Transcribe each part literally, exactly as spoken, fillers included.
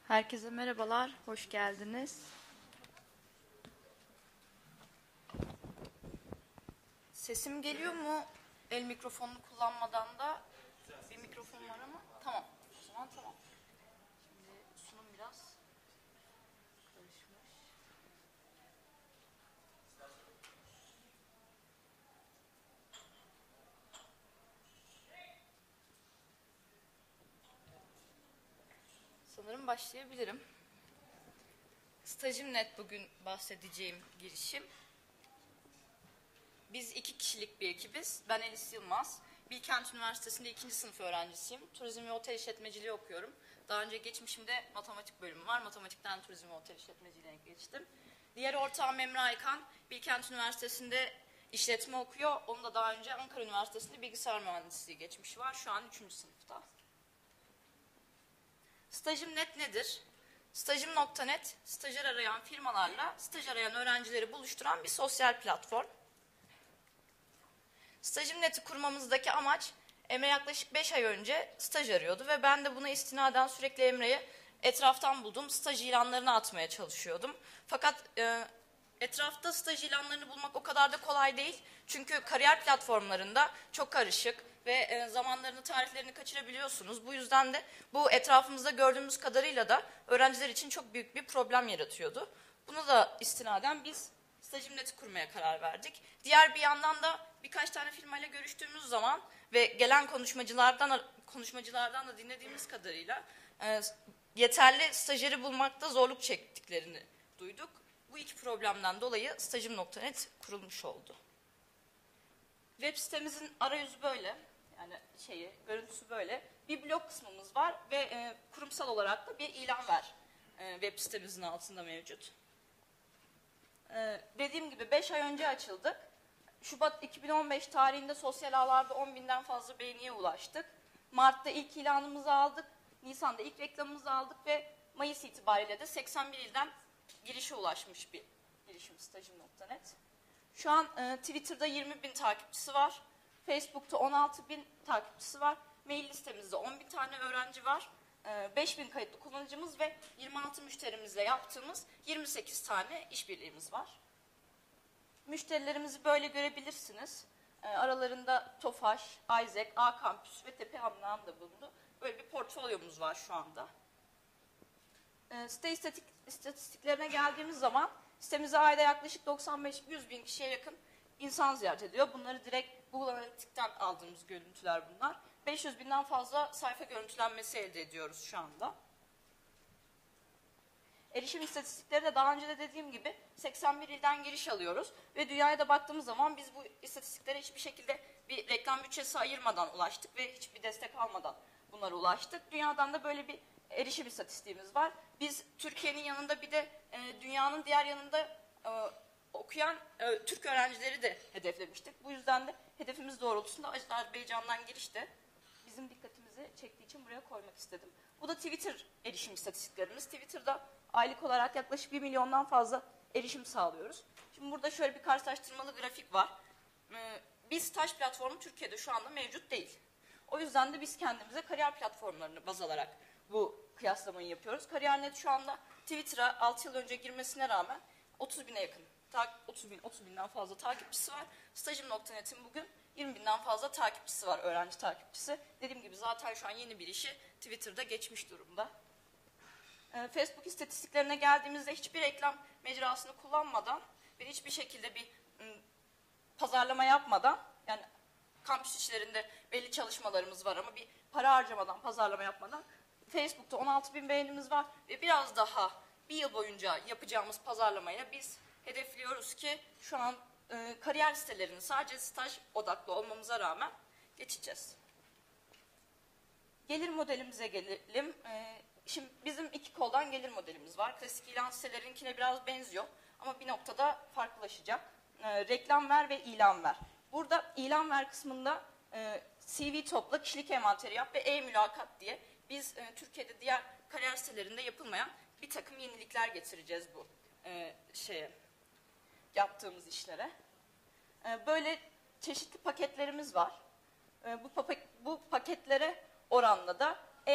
Herkese merhabalar, hoş geldiniz. Sesim geliyor mu? El mikrofonunu kullanmadan da bir mikrofon var ama tamam. O zaman tamam. Şimdi sunum biraz karışmış. Sanırım başlayabilirim. Stajım net bugün bahsedeceğim girişim. Biz iki kişilik bir ekibiz. Ben Elis Yılmaz. Bilkent Üniversitesi'nde ikinci sınıf öğrencisiyim. Turizm ve otel işletmeciliği okuyorum. Daha önce geçmişimde matematik bölümü var. Matematikten turizm ve otel işletmeciliğine geçtim. Diğer ortağım Emre Aykan. Bilkent Üniversitesi'nde işletme okuyor. Onun da daha önce Ankara Üniversitesi'nde bilgisayar mühendisliği geçmişi var. Şu an üçüncü sınıfta. Stajım net nedir? Stajım nokta net, stajyer arayan firmalarla staj arayan öğrencileri buluşturan bir sosyal platform. Stajım net'i kurmamızdaki amaç, Emre yaklaşık beş ay önce staj arıyordu ve ben de buna istinaden sürekli Emre'yi etraftan buldum, staj ilanlarını atmaya çalışıyordum. Fakat e, etrafta staj ilanlarını bulmak o kadar da kolay değil. Çünkü kariyer platformlarında çok karışık ve e, zamanlarını, tarihlerini kaçırabiliyorsunuz. Bu yüzden de bu etrafımızda gördüğümüz kadarıyla da öğrenciler için çok büyük bir problem yaratıyordu. Bunu da istinaden biz Stajım net'i kurmaya karar verdik. Diğer bir yandan da birkaç tane firmayla görüştüğümüz zaman ve gelen konuşmacılardan konuşmacılardan da dinlediğimiz kadarıyla e, yeterli stajyeri bulmakta zorluk çektiklerini duyduk. Bu iki problemden dolayı stajım nokta net kurulmuş oldu. Web sitemizin arayüzü böyle. Yani şeyi, görüntüsü böyle. Bir blog kısmımız var ve e, kurumsal olarak da bir ilan ver e, web sitemizin altında mevcut. Ee, dediğim gibi beş ay önce açıldık. Şubat iki bin on beş tarihinde sosyal ağlarda on binden fazla beğeniye ulaştık. Mart'ta ilk ilanımızı aldık. Nisan'da ilk reklamımızı aldık ve Mayıs itibariyle de seksen bir ilden girişe ulaşmış bir girişim stajım nokta net. Şu an e, Twitter'da yirmi bin takipçisi var. Facebook'ta on altı bin takipçisi var. Mail listemizde on bin tane öğrenci var. beş bin kayıtlı kullanıcımız ve yirmi altı müşterimizle yaptığımız yirmi sekiz tane işbirliğimiz var. Müşterilerimizi böyle görebilirsiniz. Aralarında Tofaş, Isaac, A Kampüs ve Tepe Hamlağan da bulundu. Böyle bir portfolyomuz var şu anda. Site istatik, istatistiklerine geldiğimiz zaman sitemize ayda yaklaşık doksan beş yüz bin kişiye yakın insan ziyaret ediyor. Bunları direkt Google Analytics'ten aldığımız görüntüler bunlar. beş yüz binden fazla sayfa görüntülenmesi elde ediyoruz şu anda. Erişim istatistikleri de daha önce de dediğim gibi seksen bir ilden giriş alıyoruz. Ve dünyaya da baktığımız zaman biz bu istatistiklere hiçbir şekilde bir reklam bütçesi ayırmadan ulaştık ve hiçbir destek almadan bunlara ulaştık. Dünyadan da böyle bir erişim istatistiğimiz var. Biz Türkiye'nin yanında bir de e, dünyanın diğer yanında e, okuyan e, Türk öğrencileri de hedeflemiştik. Bu yüzden de hedefimiz doğrultusunda Azerbaycan'dan girişte bizim dikkatimizi çektiği için buraya koymak istedim. Bu da Twitter erişim istatistiklerimiz. Twitter'da aylık olarak yaklaşık bir milyondan fazla erişim sağlıyoruz. Şimdi burada şöyle bir karşılaştırmalı grafik var. Ee, bir staj platformu Türkiye'de şu anda mevcut değil. O yüzden de biz kendimize kariyer platformlarını baz alarak bu kıyaslamayı yapıyoruz. Kariyer.net şu anda Twitter'a altı yıl önce girmesine rağmen otuz bine yakın, otuz bin, otuz binden fazla takipçisi var. Stajım nokta net'in bugün yirmi binden fazla takipçisi var, öğrenci takipçisi. Dediğim gibi zaten şu an yeni bir işi Twitter'da geçmiş durumda. Ee, Facebook istatistiklerine geldiğimizde hiçbir reklam mecrasını kullanmadan ve hiçbir şekilde bir ım, pazarlama yapmadan, yani kampüs içlerinde belli çalışmalarımız var ama bir para harcamadan, pazarlama yapmadan Facebook'ta on altı bin beğenimiz var ve biraz daha bir yıl boyunca yapacağımız pazarlamayla biz hedefliyoruz ki şu an e, kariyer sitelerinin sadece staj odaklı olmamıza rağmen geçeceğiz. Gelir modelimize gelelim. E, şimdi bizim iki koldan gelir modelimiz var. Klasik ilan sitelerinkine biraz benziyor ama bir noktada farklılaşacak. E, reklam ver ve ilan ver. Burada ilan ver kısmında e, C V topla, kişilik envanteri yap ve e-mülakat diye biz e, Türkiye'de diğer kariyer sitelerinde yapılmayan bir takım yenilikler getireceğiz bu e, şeye, yaptığımız işlere. E, böyle çeşitli paketlerimiz var. E, bu, bu paketlere oranla da eğer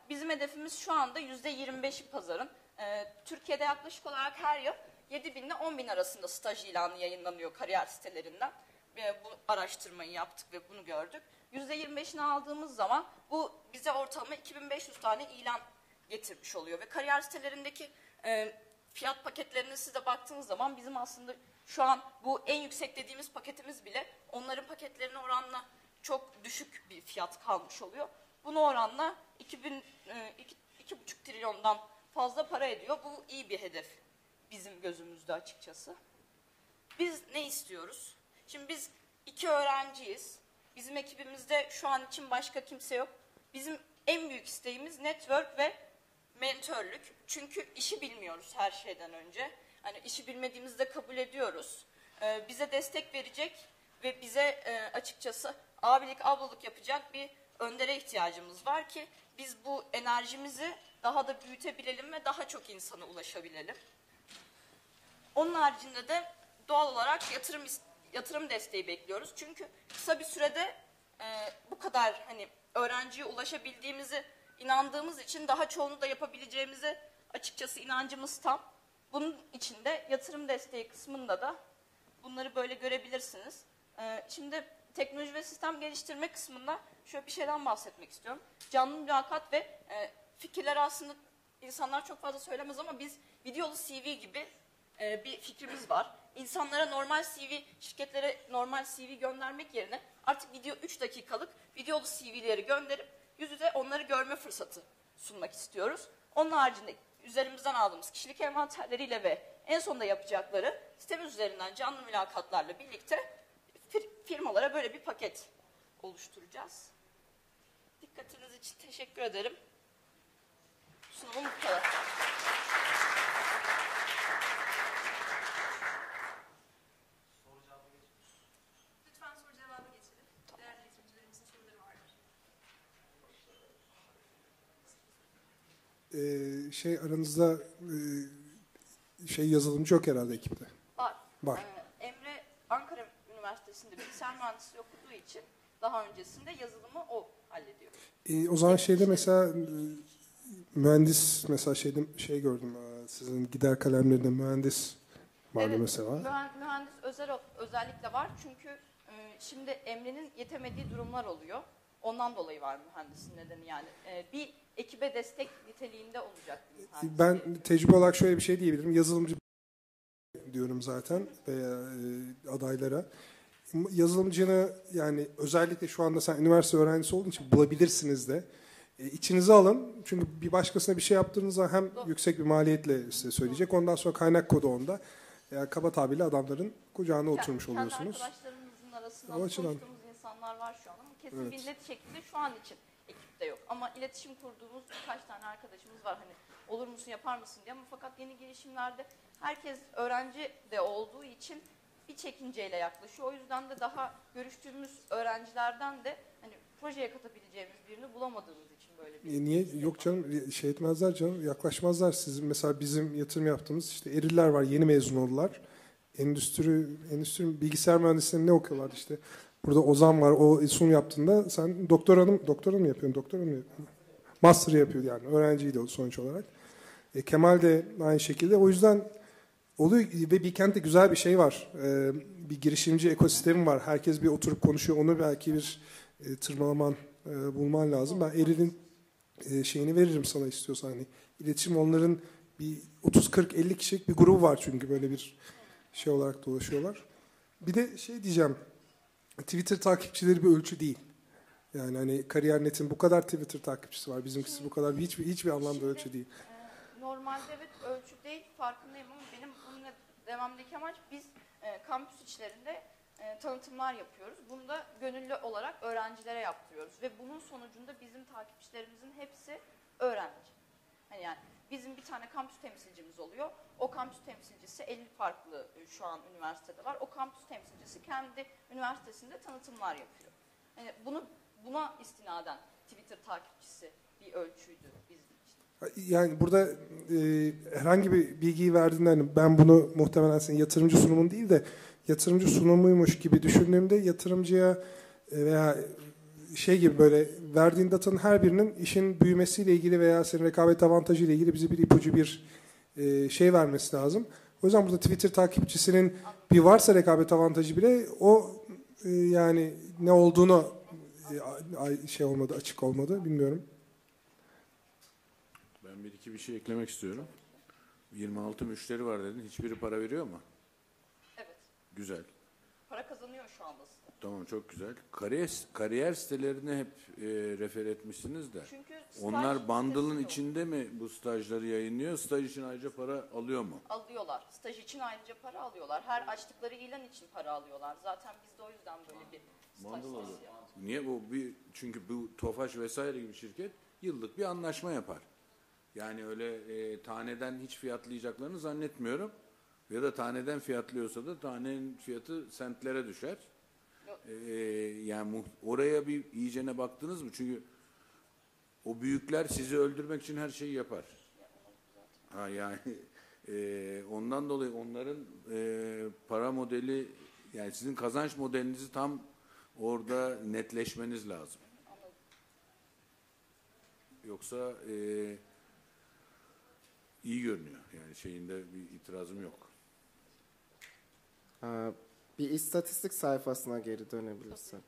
bizim hedefimiz şu anda yüzde yirmi beşi pazarın. Ee, Türkiye'de yaklaşık olarak her yıl yedi bin ile on bin arasında staj ilanı yayınlanıyor kariyer sitelerinden. Ve bu araştırmayı yaptık ve bunu gördük. yüzde yirmi beşini aldığımız zaman bu bize ortalama iki bin beş yüz tane ilan getirmiş oluyor. Ve kariyer sitelerindeki e, fiyat paketlerine siz de baktığınız zaman bizim aslında şu an bu en yüksek dediğimiz paketimiz bile onların paketlerine oranla çok düşük bir fiyat kalmış oluyor. Buna oranla iki buçuk trilyondan fazla para ediyor. Bu iyi bir hedef bizim gözümüzde açıkçası. Biz ne istiyoruz? Şimdi biz iki öğrenciyiz. Bizim ekibimizde şu an için başka kimse yok. Bizim en büyük isteğimiz network ve mentörlük. Çünkü işi bilmiyoruz her şeyden önce. Hani işi bilmediğimizi de kabul ediyoruz. Ee, bize destek verecek ve bize e, açıkçası abilik, ablalık yapacak bir öndere ihtiyacımız var ki biz bu enerjimizi daha da büyütebilelim ve daha çok insana ulaşabilelim. Onun haricinde de doğal olarak yatırım yatırım desteği bekliyoruz. Çünkü kısa bir sürede e, bu kadar hani öğrenciye ulaşabildiğimizi inandığımız için daha çoğunu da yapabileceğimize açıkçası inancımız tam. Bunun için de yatırım desteği kısmında da bunları böyle görebilirsiniz. E, şimdi teknoloji ve sistem geliştirme kısmında şöyle bir şeyden bahsetmek istiyorum. Canlı mülakat ve e, fikirler aslında insanlar çok fazla söylemez ama biz videolu C V gibi e, bir fikrimiz var. İnsanlara normal C V, şirketlere normal C V göndermek yerine artık video üç dakikalık videolu C V'leri gönderip yüz yüze onları görme fırsatı sunmak istiyoruz. Onun haricinde üzerimizden aldığımız kişilik envanterleriyle ve en sonunda yapacakları sitemiz üzerinden canlı mülakatlarla birlikte firmalara böyle bir paket oluşturacağız. Dikkatiniz için teşekkür ederim. Sunumum bu kadar. Lütfen soru cevabı geçelim. Değerli eğitimcilerimizin soruları vardır. Ee, şey aranızda e, şey yazılımcı yok herhalde ekipte. Var. Var. Ee, Emre Ankara Üniversitesi'nde bilgisayar mühendisliği okuduğu için daha öncesinde yazılımı o hallediyor. Ee, o zaman şeyde mesela e, mühendis mesela şeyde şey gördüm e, sizin gider kalemlerinde mühendis vardı evet, mesela. Mühendis, mühendis özel özellikle var çünkü e, şimdi Emre'nin yetemediği durumlar oluyor. Ondan dolayı var mühendisin nedeni yani. E, bir ekibe destek niteliğinde olacak bir mühendis. Ben tecrübe olarak şöyle bir şey diyebilirim. Yazılımcı diyorum zaten veya e, adaylara. Yazılımcını yani özellikle şu anda sen üniversite öğrencisi olduğun için bulabilirsiniz de. E, içinize alın. Çünkü bir başkasına bir şey yaptığınızda hem Doğru. yüksek bir maliyetle size söyleyecek. Ondan sonra kaynak kodu onda. Yani kaba tabirle adamların kucağına oturmuş kendi oluyorsunuz. Kendi arkadaşlarımızın arasında O açıdan. konuştuğumuz insanlar var şu an ama kesin Evet. bir net şekilde şu an için ekipte yok. Ama iletişim kurduğumuz birkaç tane arkadaşımız var hani olur musun yapar mısın diye ama fakat yeni girişimlerde herkes öğrenci de olduğu için bir çekinceyle yaklaşıyor. O yüzden de daha görüştüğümüz öğrencilerden de hani projeye katabileceğimiz birini bulamadığımız için böyle bir... E, niye? Yok canım şey etmezler canım yaklaşmazlar. Sizin mesela bizim yatırım yaptığımız işte eriller var yeni mezun oldular. Endüstri, endüstri bilgisayar mühendisliğinde ne okuyorlar işte. Burada Ozan var o sunum yaptığında sen doktoranı, doktora mı yapıyorsun? Doktora mı yapıyorsun? Master yapıyor yani öğrenciydi o sonuç olarak. E, Kemal de aynı şekilde. O yüzden oluyor ve Bilkent'te güzel bir şey var. E, bir girişimci ekosistemi var. Herkes bir oturup konuşuyor. Onu belki bir e, tırmalaman, e, bulman lazım. Ben Eril'in e, şeyini veririm sana istiyorsan. Hani iletişim onların bir otuz kırk elli kişilik bir grubu var çünkü böyle bir şey olarak dolaşıyorlar. Bir de şey diyeceğim. Twitter takipçileri bir ölçü değil. Yani hani Kariyer.net'in bu kadar Twitter takipçisi var. Bizimkisi bu kadar hiçbir hiçbir anlamda Şimdi, ölçü değil. E, normalde evet ölçü değil farkındayım ama benim bununla devamdaki amaç biz e, kampüs içlerinde e, tanıtımlar yapıyoruz. Bunu da gönüllü olarak öğrencilere yaptırıyoruz ve bunun sonucunda bizim takipçilerimizin hepsi öğrenci. Hani yani bizim bir tane kampüs temsilcimiz oluyor. O kampüs temsilcisi elli farklı şu an üniversitede var. O kampüs temsilcisi kendi üniversitesinde tanıtımlar yapıyor. Yani bunu buna istinaden Twitter takipçisi bir ölçüydü bizim için. Yani burada e, herhangi bir bilgiyi verdiğinde hani ben bunu muhtemelen senin yatırımcı sunumun değil de yatırımcı sunumuymuş gibi düşündüğümde yatırımcıya e, veya şey gibi böyle verdiğin datanın her birinin işin büyümesiyle ilgili veya senin rekabet avantajı ile ilgili bize bir ipucu bir e, şey vermesi lazım. O yüzden burada Twitter takipçisinin bir varsa rekabet avantajı bile o e, yani ne olduğunu e, şey olmadı, açık olmadı bilmiyorum. Ben bir iki bir şey eklemek istiyorum. yirmi altı müşteri var dedin. Hiçbiri para veriyor mu? Evet. Güzel. Para kazanıyor şu anda site. Tamam, çok güzel. Kariyer, kariyer sitelerine hep e, refer etmişsiniz de. Çünkü staj Onlar bundle'ın sitesi yok. içinde mi bu stajları yayınlıyor? Staj için ayrıca para alıyor mu? Alıyorlar. Staj için ayrıca para alıyorlar. Her açtıkları ilan için para alıyorlar. Zaten biz de o yüzden böyle bir staj Bundle sitesi alıyor. yaptık. Niye bu? Bir, çünkü bu Tofaş vesaire gibi şirket yıllık bir anlaşma yapar. Yani öyle e, taneden hiç fiyatlayacaklarını zannetmiyorum. Ya da taneden fiyatlıyorsa da tanenin fiyatı sentlere düşer. E, yani mu- oraya bir iyicene baktınız mı? Çünkü o büyükler sizi öldürmek için her şeyi yapar. Ha, yani e, ondan dolayı onların e, para modeli, yani sizin kazanç modelinizi tam orada netleşmeniz lazım. Yoksa e, iyi görünüyor. Yani şeyinde bir itirazım yok. Aa, bir istatistik sayfasına geri dönebilirsin.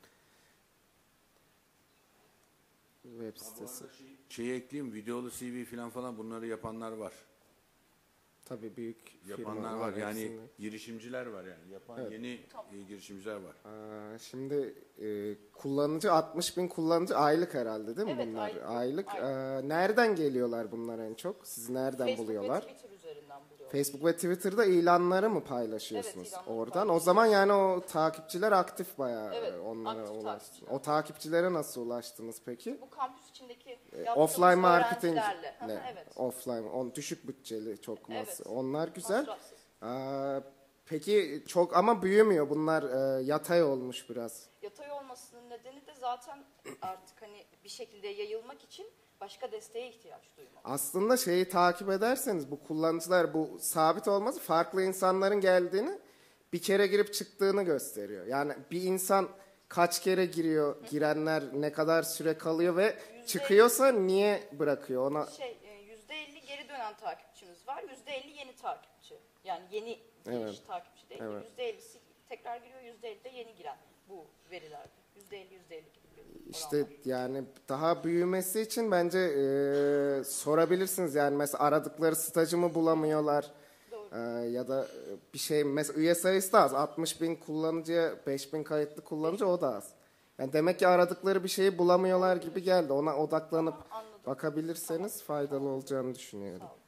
Web sitesi. Şeyi ekleyeyim, videolu C V falan falan bunları yapanlar var. Tabii büyük Yapanlar firmalar var. Yani hepsinde. girişimciler var yani. Yapan Evet. yeni e, girişimciler var. Aa, şimdi e, kullanıcı altmış bin kullanıcı aylık herhalde değil mi Evet, bunlar? aylık. Aylık. Aylık. Aa, nereden geliyorlar bunlar en çok? Sizi nereden Facebook buluyorlar? ve Twitter üzerinden buluyorlar. Facebook ve Twitter'da ilanları mı paylaşıyorsunuz Evet, ilanları oradan? O paylaşıyoruz. zaman yani o takipçiler aktif bayağı Evet, onlara aktif ulaştı. takipçiler. O takipçilere nasıl ulaştınız peki? Bu kampüs içindeki E, yaptığımız offline marketing öğrencilerle. Hı hı, ne? Evet. Offline, on düşük bütçeli çok mas. Evet. Onlar güzel. Masrafsız. Aa, peki çok ama büyümüyor. Bunlar e, yatay olmuş biraz. Yatay olmasının nedeni de zaten artık hani bir şekilde yayılmak için başka desteğe ihtiyaç duymak. Aslında şeyi takip ederseniz bu kullanıcılar bu sabit olması farklı insanların geldiğini bir kere girip çıktığını gösteriyor. Yani bir insan kaç kere giriyor, girenler ne kadar süre kalıyor ve çıkıyorsa niye bırakıyor ona? Şey yüzde elli geri dönen takipçimiz var. yüzde elli yeni takipçi. Yani yeni Evet. giriş takipçi değil. Evet. yüzde ellisi tekrar giriyor. yüzde elli de yeni giren bu verilerde. yüzde elli yüzde elli gibi bir oran İşte var. yani daha büyümesi için bence e, sorabilirsiniz. Yani mesela aradıkları stajı mı bulamıyorlar? Doğru. E, ya da bir şey mesela üye sayısı da az. altmış bin kullanıcıya beş bin kayıtlı kullanıcı o da az. Yani demek ki aradıkları bir şeyi bulamıyorlar gibi geldi. Ona odaklanıp Tamam, anladım. bakabilirseniz faydalı olacağını düşünüyorum. Sağ olun.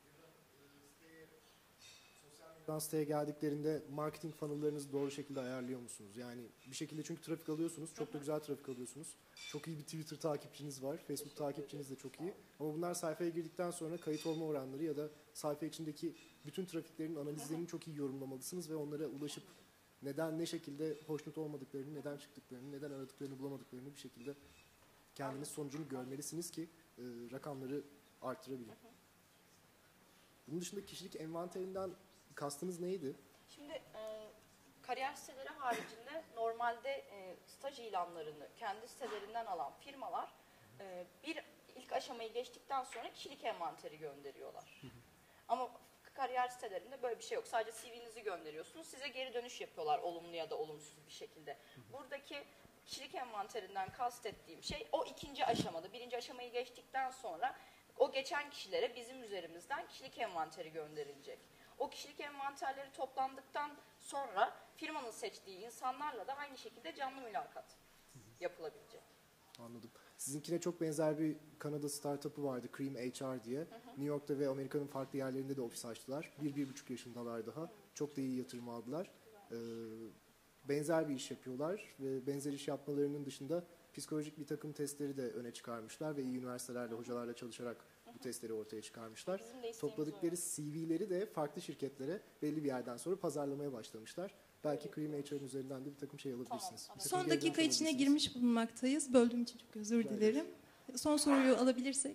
Dans siteye geldiklerinde marketing funnel'larınızı doğru şekilde ayarlıyor musunuz? Yani bir şekilde çünkü trafik alıyorsunuz. Çok da güzel trafik alıyorsunuz. Çok iyi bir Twitter takipçiniz var. Facebook takipçiniz de çok iyi. Ama bunlar sayfaya girdikten sonra kayıt olma oranları ya da sayfa içindeki bütün trafiklerin analizlerini çok iyi yorumlamalısınız ve onlara ulaşıp neden ne şekilde hoşnut olmadıklarını, neden çıktıklarını, neden aradıklarını bulamadıklarını bir şekilde kendiniz sonucunu görmelisiniz ki e, rakamları arttırabilin. Bunun dışında kişilik envanterinden kastınız neydi? Şimdi e, kariyer siteleri haricinde normalde e, staj ilanlarını kendi sitelerinden alan firmalar e, bir ilk aşamayı geçtikten sonra kişilik envanteri gönderiyorlar. Ama kariyer sitelerinde böyle bir şey yok. Sadece C V'nizi gönderiyorsunuz. Size geri dönüş yapıyorlar olumlu ya da olumsuz bir şekilde. Buradaki kişilik envanterinden kastettiğim şey o ikinci aşamada. Birinci aşamayı geçtikten sonra o geçen kişilere bizim üzerimizden kişilik envanteri gönderilecek. O kişilik envanterleri toplandıktan sonra firmanın seçtiği insanlarla da aynı şekilde canlı mülakat yapılabilecek. Anladım. Sizinkine çok benzer bir Kanada startup'ı vardı, Cream H R diye. Hı hı. New York'ta ve Amerika'nın farklı yerlerinde de ofis açtılar. Bir, bir buçuk yaşındalar daha. Hı. Çok da iyi yatırım aldılar. Ee, benzer bir iş yapıyorlar ve benzer iş yapmalarının dışında psikolojik bir takım testleri de öne çıkarmışlar ve iyi üniversitelerle, hocalarla çalışarak bu testleri ortaya çıkarmışlar. Topladıkları C V'leri de farklı şirketlere belli bir yerden sonra pazarlamaya başlamışlar. Belki Cream H R'ın üzerinden de bir takım şey alabilirsiniz. Tamam, Bir takım Son geri dakika dönüş içine alabilirsiniz. girmiş bulunmaktayız. Böldüğüm için çok özür Rica dilerim. Son soruyu alabilirsek.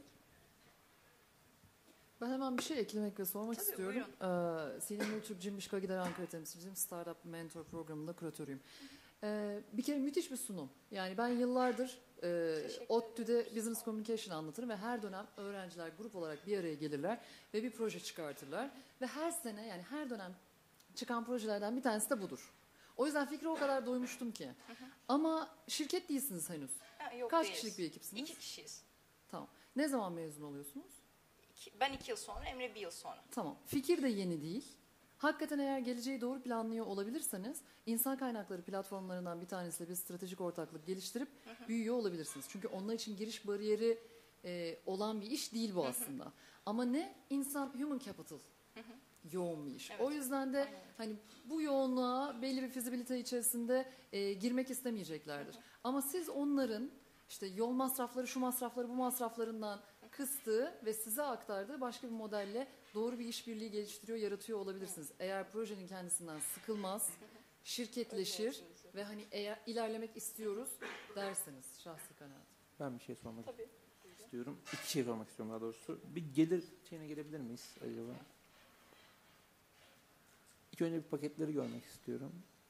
Ben hemen bir şey eklemek ve sormak Tabii, istiyorum. Ee, Selin Nurtürk, Cimbişko'ya giden Ankara temsilcim, Startup Mentor programında küratörüyüm. Ee, bir kere müthiş bir sunum. Yani ben yıllardır e, ODTÜ'de Business Communication anlatırım ve her dönem öğrenciler grup olarak bir araya gelirler ve bir proje çıkartırlar. Ve her sene yani her dönem çıkan projelerden bir tanesi de budur. O yüzden fikri o kadar doymuştum ki. Hı hı. Ama şirket değilsiniz henüz. Ha, yok, Kaç değiliz. kişilik bir ekipsiniz? İki kişiyiz. Tamam. Ne zaman mezun oluyorsunuz? İki, ben iki yıl sonra, Emre bir yıl sonra. Tamam. Fikir de yeni değil. Hakikaten eğer geleceği doğru planlıyor olabilirseniz insan kaynakları platformlarından bir tanesiyle bir stratejik ortaklık geliştirip hı hı. büyüyor olabilirsiniz. Çünkü onlar için giriş bariyeri e, olan bir iş değil bu aslında. Hı hı. Ama ne? İnsan, human capital. Hı hı. Yoğun bir iş. Evet. O yüzden de aynen. Hani bu yoğunluğa belli bir fizibilite içerisinde e, girmek istemeyeceklerdir. Hı hı. Ama siz onların işte yol masrafları, şu masrafları, bu masraflarından kıstığı ve size aktardığı başka bir modelle doğru bir işbirliği geliştiriyor, yaratıyor olabilirsiniz. Hı. Eğer projenin kendisinden sıkılmaz, şirketleşir ve hani eğer ilerlemek istiyoruz derseniz şahsi kanaatim. Ben bir şey sormak Tabii. istiyorum. İki şey sormak istiyorum daha doğrusu. Bir gelir şeyine gelebilir miyiz acaba? İlk önce bir paketleri görmek istiyorum.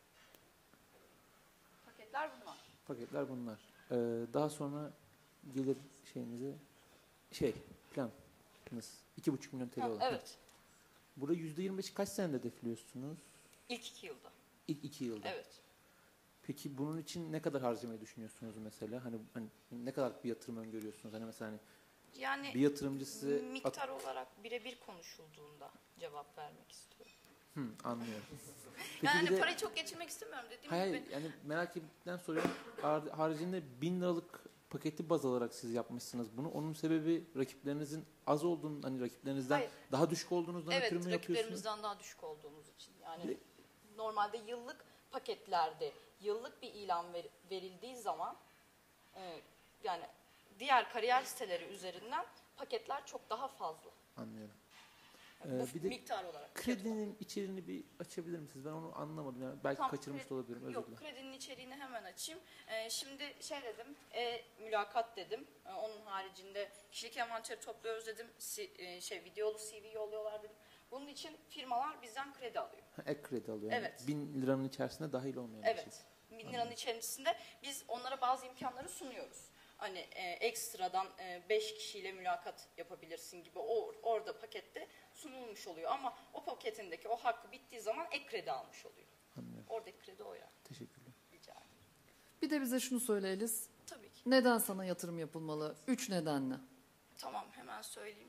Paketler bunlar. Paketler bunlar. Ee, daha sonra gelir şeyinizi şey planınız iki buçuk milyon T L Ha, olarak. evet. Burada yüzde yirmi beş kaç senede hedefliyorsunuz? İlk iki yılda. İlk iki yılda. Evet. Peki bunun için ne kadar harcamayı düşünüyorsunuz mesela? Hani, hani ne kadar bir yatırım öngörüyorsunuz? Hani mesela hani yani bir yatırımcı size miktar at- olarak birebir konuşulduğunda cevap vermek istiyorum. Hı, anlıyorum. Peki yani de, parayı çok geçirmek istemiyorum dediğim hayır, gibi. Yani merak ettikten soruyorum. Har- haricinde bin liralık paketi baz alarak siz yapmışsınız bunu. Onun sebebi rakiplerinizin az olduğunu, hani rakiplerinizden hayır. daha düşük olduğunuzdan evet, ötürü mü yapıyorsunuz? Evet, rakiplerimizden daha düşük olduğumuz için. Yani Bir, normalde yıllık paketlerde yıllık bir ilan ver, verildiği zaman e, yani diğer kariyer siteleri üzerinden paketler çok daha fazla. Anlıyorum. Yani Ee, bu bir de miktar olarak. kredinin içeriğini bir açabilir misiniz? Ben onu anlamadım. Yani belki Tam kaçırmış da olabilirim. Özür Yok, dilerim. kredinin içeriğini hemen açayım. Ee, şimdi şey dedim, e, mülakat dedim. Ee, onun haricinde kişilik envanteri topluyoruz dedim. Si, e, şey videolu C V yolluyorlar dedim. Bunun için firmalar bizden kredi alıyor. Ha, ek kredi alıyor. Yani Evet. bin liranın içerisinde dahil olmayan Evet. bir şey. Bin liranın Anladım. içerisinde biz onlara bazı imkanları sunuyoruz. Hani e, ekstradan e, beş kişiyle mülakat yapabilirsin gibi o, orada pakette sunulmuş oluyor. Ama o paketindeki o hakkı bittiği zaman ek kredi almış oluyor. Anlıyorum. Oradaki kredi o yani. Teşekkürler. Rica ederim. Bir de bize şunu söyle Elis. Tabii ki. Neden sana yatırım yapılmalı? Üç nedenle. Tamam, hemen söyleyeyim.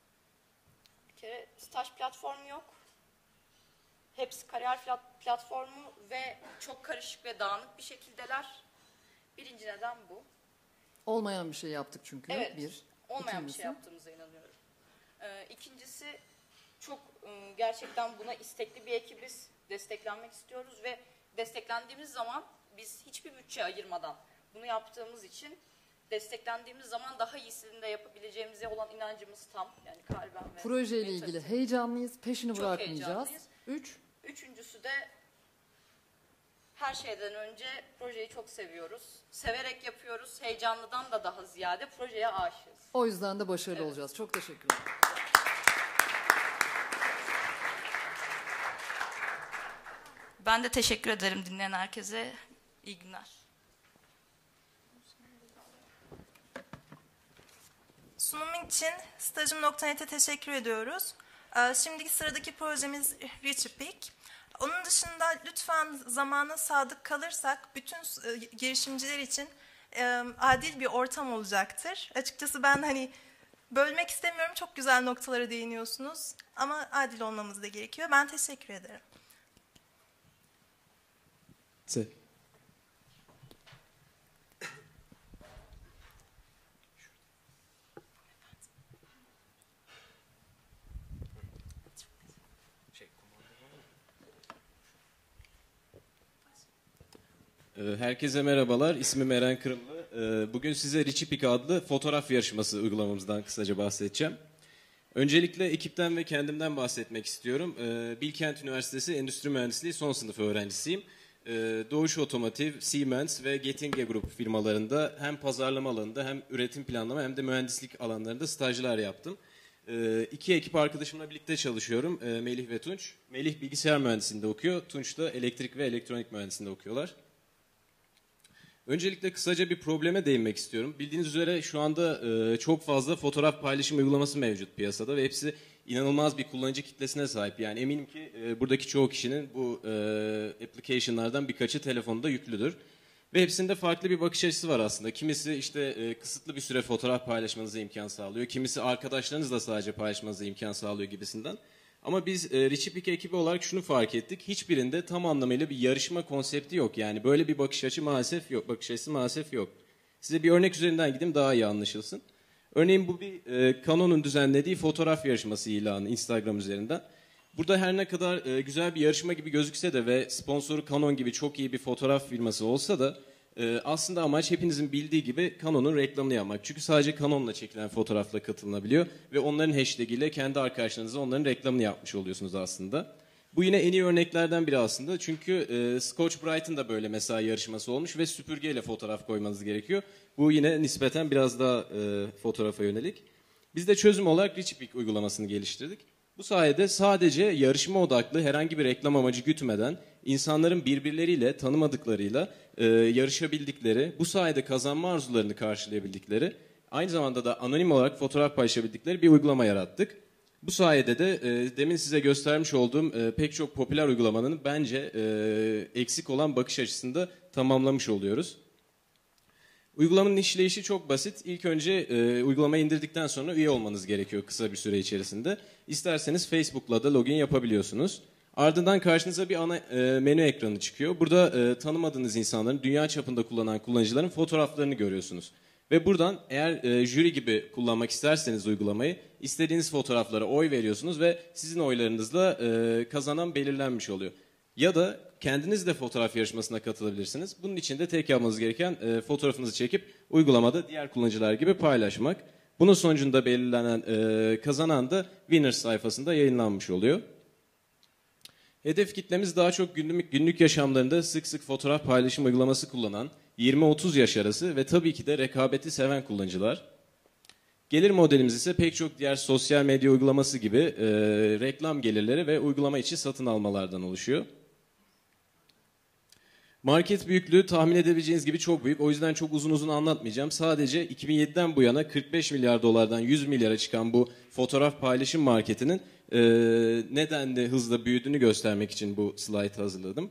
Bir kere staj platformu yok. Hepsi kariyer platformu ve çok karışık ve dağınık bir şekildeler. Birinci neden bu. Olmayan bir şey yaptık çünkü. Evet, bir. olmayan İkincisi, bir şey yaptığımıza inanıyorum. Ee, ikincisi, çok e, gerçekten buna istekli bir ekibiz. Desteklenmek istiyoruz ve desteklendiğimiz zaman biz hiçbir bütçe ayırmadan bunu yaptığımız için desteklendiğimiz zaman daha iyisini de yapabileceğimize olan inancımız tam. Yani kalben ve projeyle ilgili heyecanlıyız. Peşini çok bırakmayacağız. heyecanlıyız. Üç. Üçüncüsü de her şeyden önce projeyi çok seviyoruz. Severek yapıyoruz. Heyecanlıdan da daha ziyade projeye aşığız. O yüzden de başarılı Evet. olacağız. Çok teşekkürler. Ben de teşekkür ederim dinleyen herkese. İyi günler. Sunum için stajım nokta net'e teşekkür ediyoruz. Ee, Şimdiki sıradaki projemiz RichPeak. Onun dışında lütfen zamana sadık kalırsak bütün e, girişimciler için e, adil bir ortam olacaktır. Açıkçası ben hani bölmek istemiyorum. Çok güzel noktalara değiniyorsunuz. Ama adil olmamız da gerekiyor. Ben teşekkür ederim. Se. Herkese merhabalar. İsmim Eren Kırımlı. Bugün size RichPeak adlı fotoğraf yarışması uygulamamızdan kısaca bahsedeceğim. Öncelikle ekipten ve kendimden bahsetmek istiyorum. Bilkent Üniversitesi Endüstri Mühendisliği son sınıf öğrencisiyim. Doğuş Otomotiv, Siemens ve Getinge Grup firmalarında hem pazarlama alanında hem üretim planlama hem de mühendislik alanlarında stajlar yaptım. İki ekip arkadaşımla birlikte çalışıyorum. Melih ve Tunç. Melih bilgisayar mühendisliğinde okuyor. Tunç da elektrik ve elektronik mühendisliğinde okuyorlar. Öncelikle kısaca bir probleme değinmek istiyorum. Bildiğiniz üzere şu anda e, çok fazla fotoğraf paylaşım uygulaması mevcut piyasada ve hepsi inanılmaz bir kullanıcı kitlesine sahip. Yani eminim ki e, buradaki çoğu kişinin bu e, application'lardan birkaçı telefonda yüklüdür. Ve hepsinde farklı bir bakış açısı var aslında. Kimisi işte e, kısıtlı bir süre fotoğraf paylaşmanıza imkan sağlıyor. Kimisi arkadaşlarınızla sadece paylaşmanıza imkan sağlıyor gibisinden. Ama biz e, Richipik ekibi olarak şunu fark ettik. Hiçbirinde tam anlamıyla bir yarışma konsepti yok. Yani böyle bir bakış açı maalesef yok. Bakış açısı maalesef yok. Size bir örnek üzerinden gideyim daha iyi anlaşılsın. Örneğin bu bir e, Canon'un düzenlediği fotoğraf yarışması ilanı Instagram üzerinden. Burada her ne kadar e, güzel bir yarışma gibi gözükse de ve sponsoru Canon gibi çok iyi bir fotoğraf firması olsa da e, aslında amaç hepinizin bildiği gibi Canon'un reklamını yapmak. Çünkü sadece Canon'la çekilen fotoğrafla katılınabiliyor ve onların hashtag ile kendi arkadaşlarınıza onların reklamını yapmış oluyorsunuz aslında. Bu yine en iyi örneklerden biri aslında. Çünkü e, Scotch Brite'ın da böyle mesela yarışması olmuş ve süpürgeyle fotoğraf koymanız gerekiyor. Bu yine nispeten biraz daha e, fotoğrafa yönelik. Biz de çözüm olarak Richipik uygulamasını geliştirdik. Bu sayede sadece yarışma odaklı herhangi bir reklam amacı gütmeden insanların birbirleriyle tanımadıklarıyla e, yarışabildikleri, bu sayede kazanma arzularını karşılayabildikleri, aynı zamanda da anonim olarak fotoğraf paylaşabildikleri bir uygulama yarattık. Bu sayede de e, demin size göstermiş olduğum e, pek çok popüler uygulamanın bence e, eksik olan bakış açısını da tamamlamış oluyoruz. Uygulamanın işleyişi çok basit. İlk önce e, uygulamayı indirdikten sonra üye olmanız gerekiyor kısa bir süre içerisinde. İsterseniz Facebook'la da login yapabiliyorsunuz. Ardından karşınıza bir ana e, menü ekranı çıkıyor. Burada e, tanımadığınız insanların, dünya çapında kullanan kullanıcıların fotoğraflarını görüyorsunuz. Ve buradan eğer e, jüri gibi kullanmak isterseniz uygulamayı, istediğiniz fotoğraflara oy veriyorsunuz ve sizin oylarınızla e, kazanan belirlenmiş oluyor. Ya da kendiniz de fotoğraf yarışmasına katılabilirsiniz. Bunun için de tek yapmanız gereken e, fotoğrafınızı çekip uygulamada diğer kullanıcılar gibi paylaşmak. Bunun sonucunda belirlenen e, kazanan da Winners sayfasında yayınlanmış oluyor. Hedef kitlemiz daha çok günlük, günlük yaşamlarında sık sık fotoğraf paylaşım uygulaması kullanan yirmi otuz yaş arası ve tabii ki de rekabeti seven kullanıcılar. Gelir modelimiz ise pek çok diğer sosyal medya uygulaması gibi e, reklam gelirleri ve uygulama içi satın almalardan oluşuyor. Market büyüklüğü tahmin edebileceğiniz gibi çok büyük. O yüzden çok uzun uzun anlatmayacağım. Sadece iki bin yediden bu yana kırk beş milyar dolardan yüz milyara çıkan bu fotoğraf paylaşım marketinin e, nedenle hızla büyüdüğünü göstermek için bu slaytı hazırladım.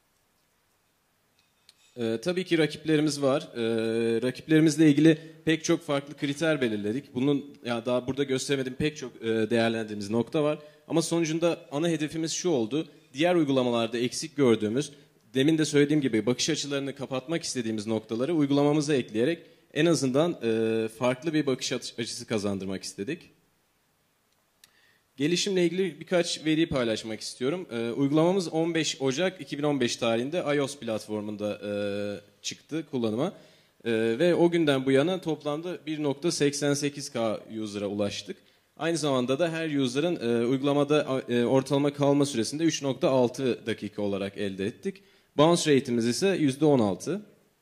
E, tabii ki rakiplerimiz var. E, rakiplerimizle ilgili pek çok farklı kriter belirledik. Bunun ya daha burada göstermediğim pek çok e, değerlendirdiğimiz nokta var. Ama sonucunda ana hedefimiz şu oldu. Diğer uygulamalarda eksik gördüğümüz, demin de söylediğim gibi bakış açılarını kapatmak istediğimiz noktaları uygulamamıza ekleyerek en azından e, farklı bir bakış açısı kazandırmak istedik. Gelişimle ilgili birkaç veri paylaşmak istiyorum. E, uygulamamız on beş Ocak iki bin on beş tarihinde iOS platformunda e, çıktı kullanıma. E, ve o günden bu yana toplamda bir nokta seksen sekiz K user'a ulaştık. Aynı zamanda da her user'ın e, uygulamada e, ortalama kalma süresinde üç nokta altı dakika olarak elde ettik. Bounce rate'imiz ise yüzde on altı.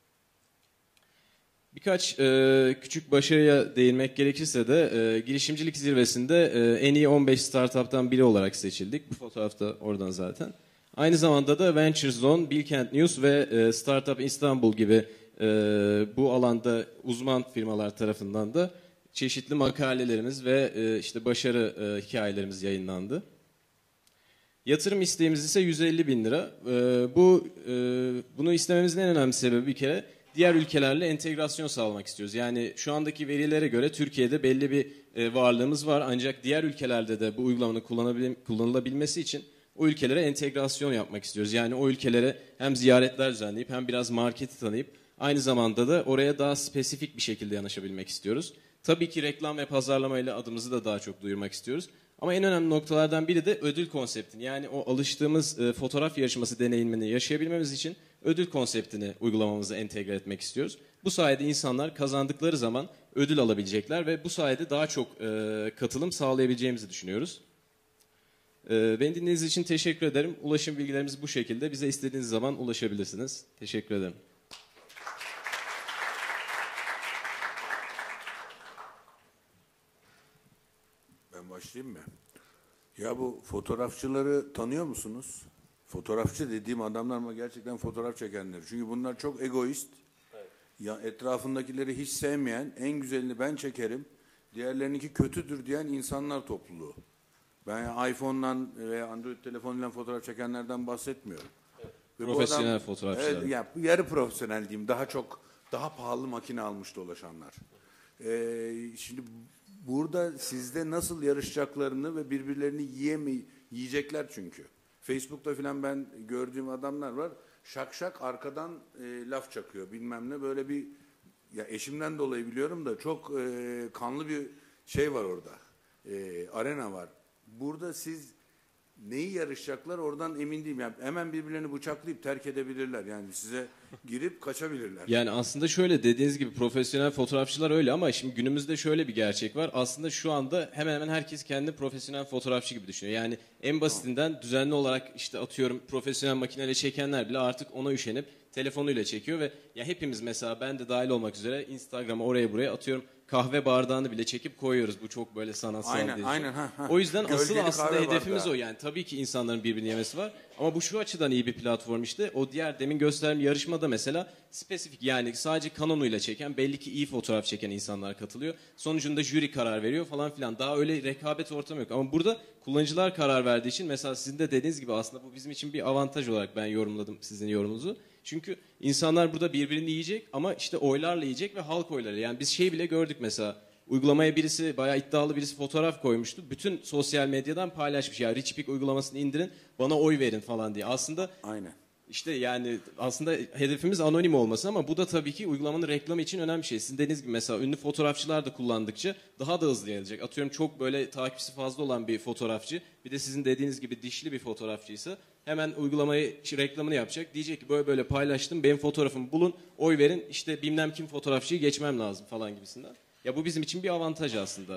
Birkaç e, küçük başarıya değinmek gerekirse de e, girişimcilik zirvesinde e, en iyi on beş startup'tan biri olarak seçildik. Bu fotoğraf da oradan zaten. Aynı zamanda da Venture Zone, Bilkent News ve e, Startup İstanbul gibi e, bu alanda uzman firmalar tarafından da çeşitli makalelerimiz ve e, işte başarı e, hikayelerimiz yayınlandı. Yatırım isteğimiz ise yüz elli bin lira. E, bu e, bunu istememizin en önemli sebebi bir kere diğer ülkelerle entegrasyon sağlamak istiyoruz. Yani şu andaki verilere göre Türkiye'de belli bir e, varlığımız var. Ancak diğer ülkelerde de bu uygulamanın kullanılabilmesi için o ülkelere entegrasyon yapmak istiyoruz. Yani o ülkelere hem ziyaretler düzenleyip hem biraz marketi tanıyıp aynı zamanda da oraya daha spesifik bir şekilde yanaşabilmek istiyoruz. Tabii ki reklam ve pazarlamayla adımızı da daha çok duyurmak istiyoruz. Ama en önemli noktalardan biri de ödül konseptini. Yani o alıştığımız e, fotoğraf yarışması deneyimini yaşayabilmemiz için ödül konseptini uygulamamıza entegre etmek istiyoruz. Bu sayede insanlar kazandıkları zaman ödül alabilecekler ve bu sayede daha çok e, katılım sağlayabileceğimizi düşünüyoruz. E, beni dinlediğiniz için teşekkür ederim. Ulaşım bilgilerimiz bu şekilde. Bize istediğiniz zaman ulaşabilirsiniz. Teşekkür ederim. Ben başlayayım mı? Ya bu fotoğrafçıları tanıyor musunuz? Fotoğrafçı dediğim adamlar ama gerçekten fotoğraf çekenler. Çünkü bunlar çok egoist. Evet. ya etrafındakileri hiç sevmeyen, en güzelini ben çekerim, diğerlerininki kötüdür diyen insanlar topluluğu. Ben iPhone'dan veya Android telefonuyla fotoğraf çekenlerden bahsetmiyorum. Ve Profesyonel adam, fotoğrafçılar. Evet, yani yarı profesyonel diyeyim. Daha çok, daha pahalı makine almış dolaşanlar. Ee, şimdi burada sizde nasıl yarışacaklarını ve birbirlerini yiyeme, yiyecekler çünkü. Facebook'ta falan ben gördüğüm adamlar var. Şak şak arkadan e, laf çakıyor bilmem ne, böyle bir, ya eşimden dolayı biliyorum da çok e, kanlı bir şey var orada. E, arena var. Burada siz neyi yarışacaklar oradan emin değilim. Yani hemen birbirlerini bıçaklayıp terk edebilirler. Yani size girip kaçabilirler. Yani aslında şöyle, dediğiniz gibi profesyonel fotoğrafçılar öyle ama şimdi günümüzde şöyle bir gerçek var. Aslında şu anda hemen hemen herkes kendini profesyonel fotoğrafçı gibi düşünüyor. Yani en basitinden düzenli olarak işte atıyorum profesyonel makineyle çekenler bile artık ona üşenip telefonuyla çekiyor ve ya hepimiz, mesela ben de dahil olmak üzere, Instagram'a oraya buraya atıyorum kahve bardağını bile çekip koyuyoruz. Bu çok böyle sanatsal Aynen, diye. aynen, ha, ha. O yüzden asıl Gölgeli aslında kahve hedefimiz bardağı. o. Yani tabii ki insanların birbirini yemesi var. Ama bu şu açıdan iyi bir platform işte. O diğer demin gösterdiğim yarışmada mesela spesifik, yani sadece Canon'uyla çeken, belli ki iyi fotoğraf çeken insanlar katılıyor. Sonucunda jüri karar veriyor falan filan. Daha öyle rekabet ortamı yok. Ama burada kullanıcılar karar verdiği için, mesela sizin de dediğiniz gibi aslında bu bizim için bir avantaj olarak ben yorumladım sizin yorumunuzu. Çünkü insanlar burada birbirini yiyecek ama işte oylarla yiyecek ve halk oyları. Yani biz şey bile gördük mesela. Uygulamaya birisi, bayağı iddialı birisi fotoğraf koymuştu. Bütün sosyal medyadan paylaşmış. Ya Richpic uygulamasını indirin, bana oy verin falan diye. Aslında Aynen. işte yani aslında hedefimiz anonim olması ama bu da tabii ki uygulamanın reklamı için önemli bir şey. Sizin dediğiniz gibi mesela ünlü fotoğrafçılar da kullandıkça daha da hızlı gelecek. Atıyorum çok böyle takipçisi fazla olan bir fotoğrafçı, bir de sizin dediğiniz gibi dişli bir fotoğrafçıysa hemen uygulamayı, reklamını yapacak. Diyecek ki böyle böyle paylaştım, benim fotoğrafımı bulun, oy verin, işte bilmem kim fotoğrafçıyı geçmem lazım falan gibisinden. Ya bu bizim için bir avantaj aslında.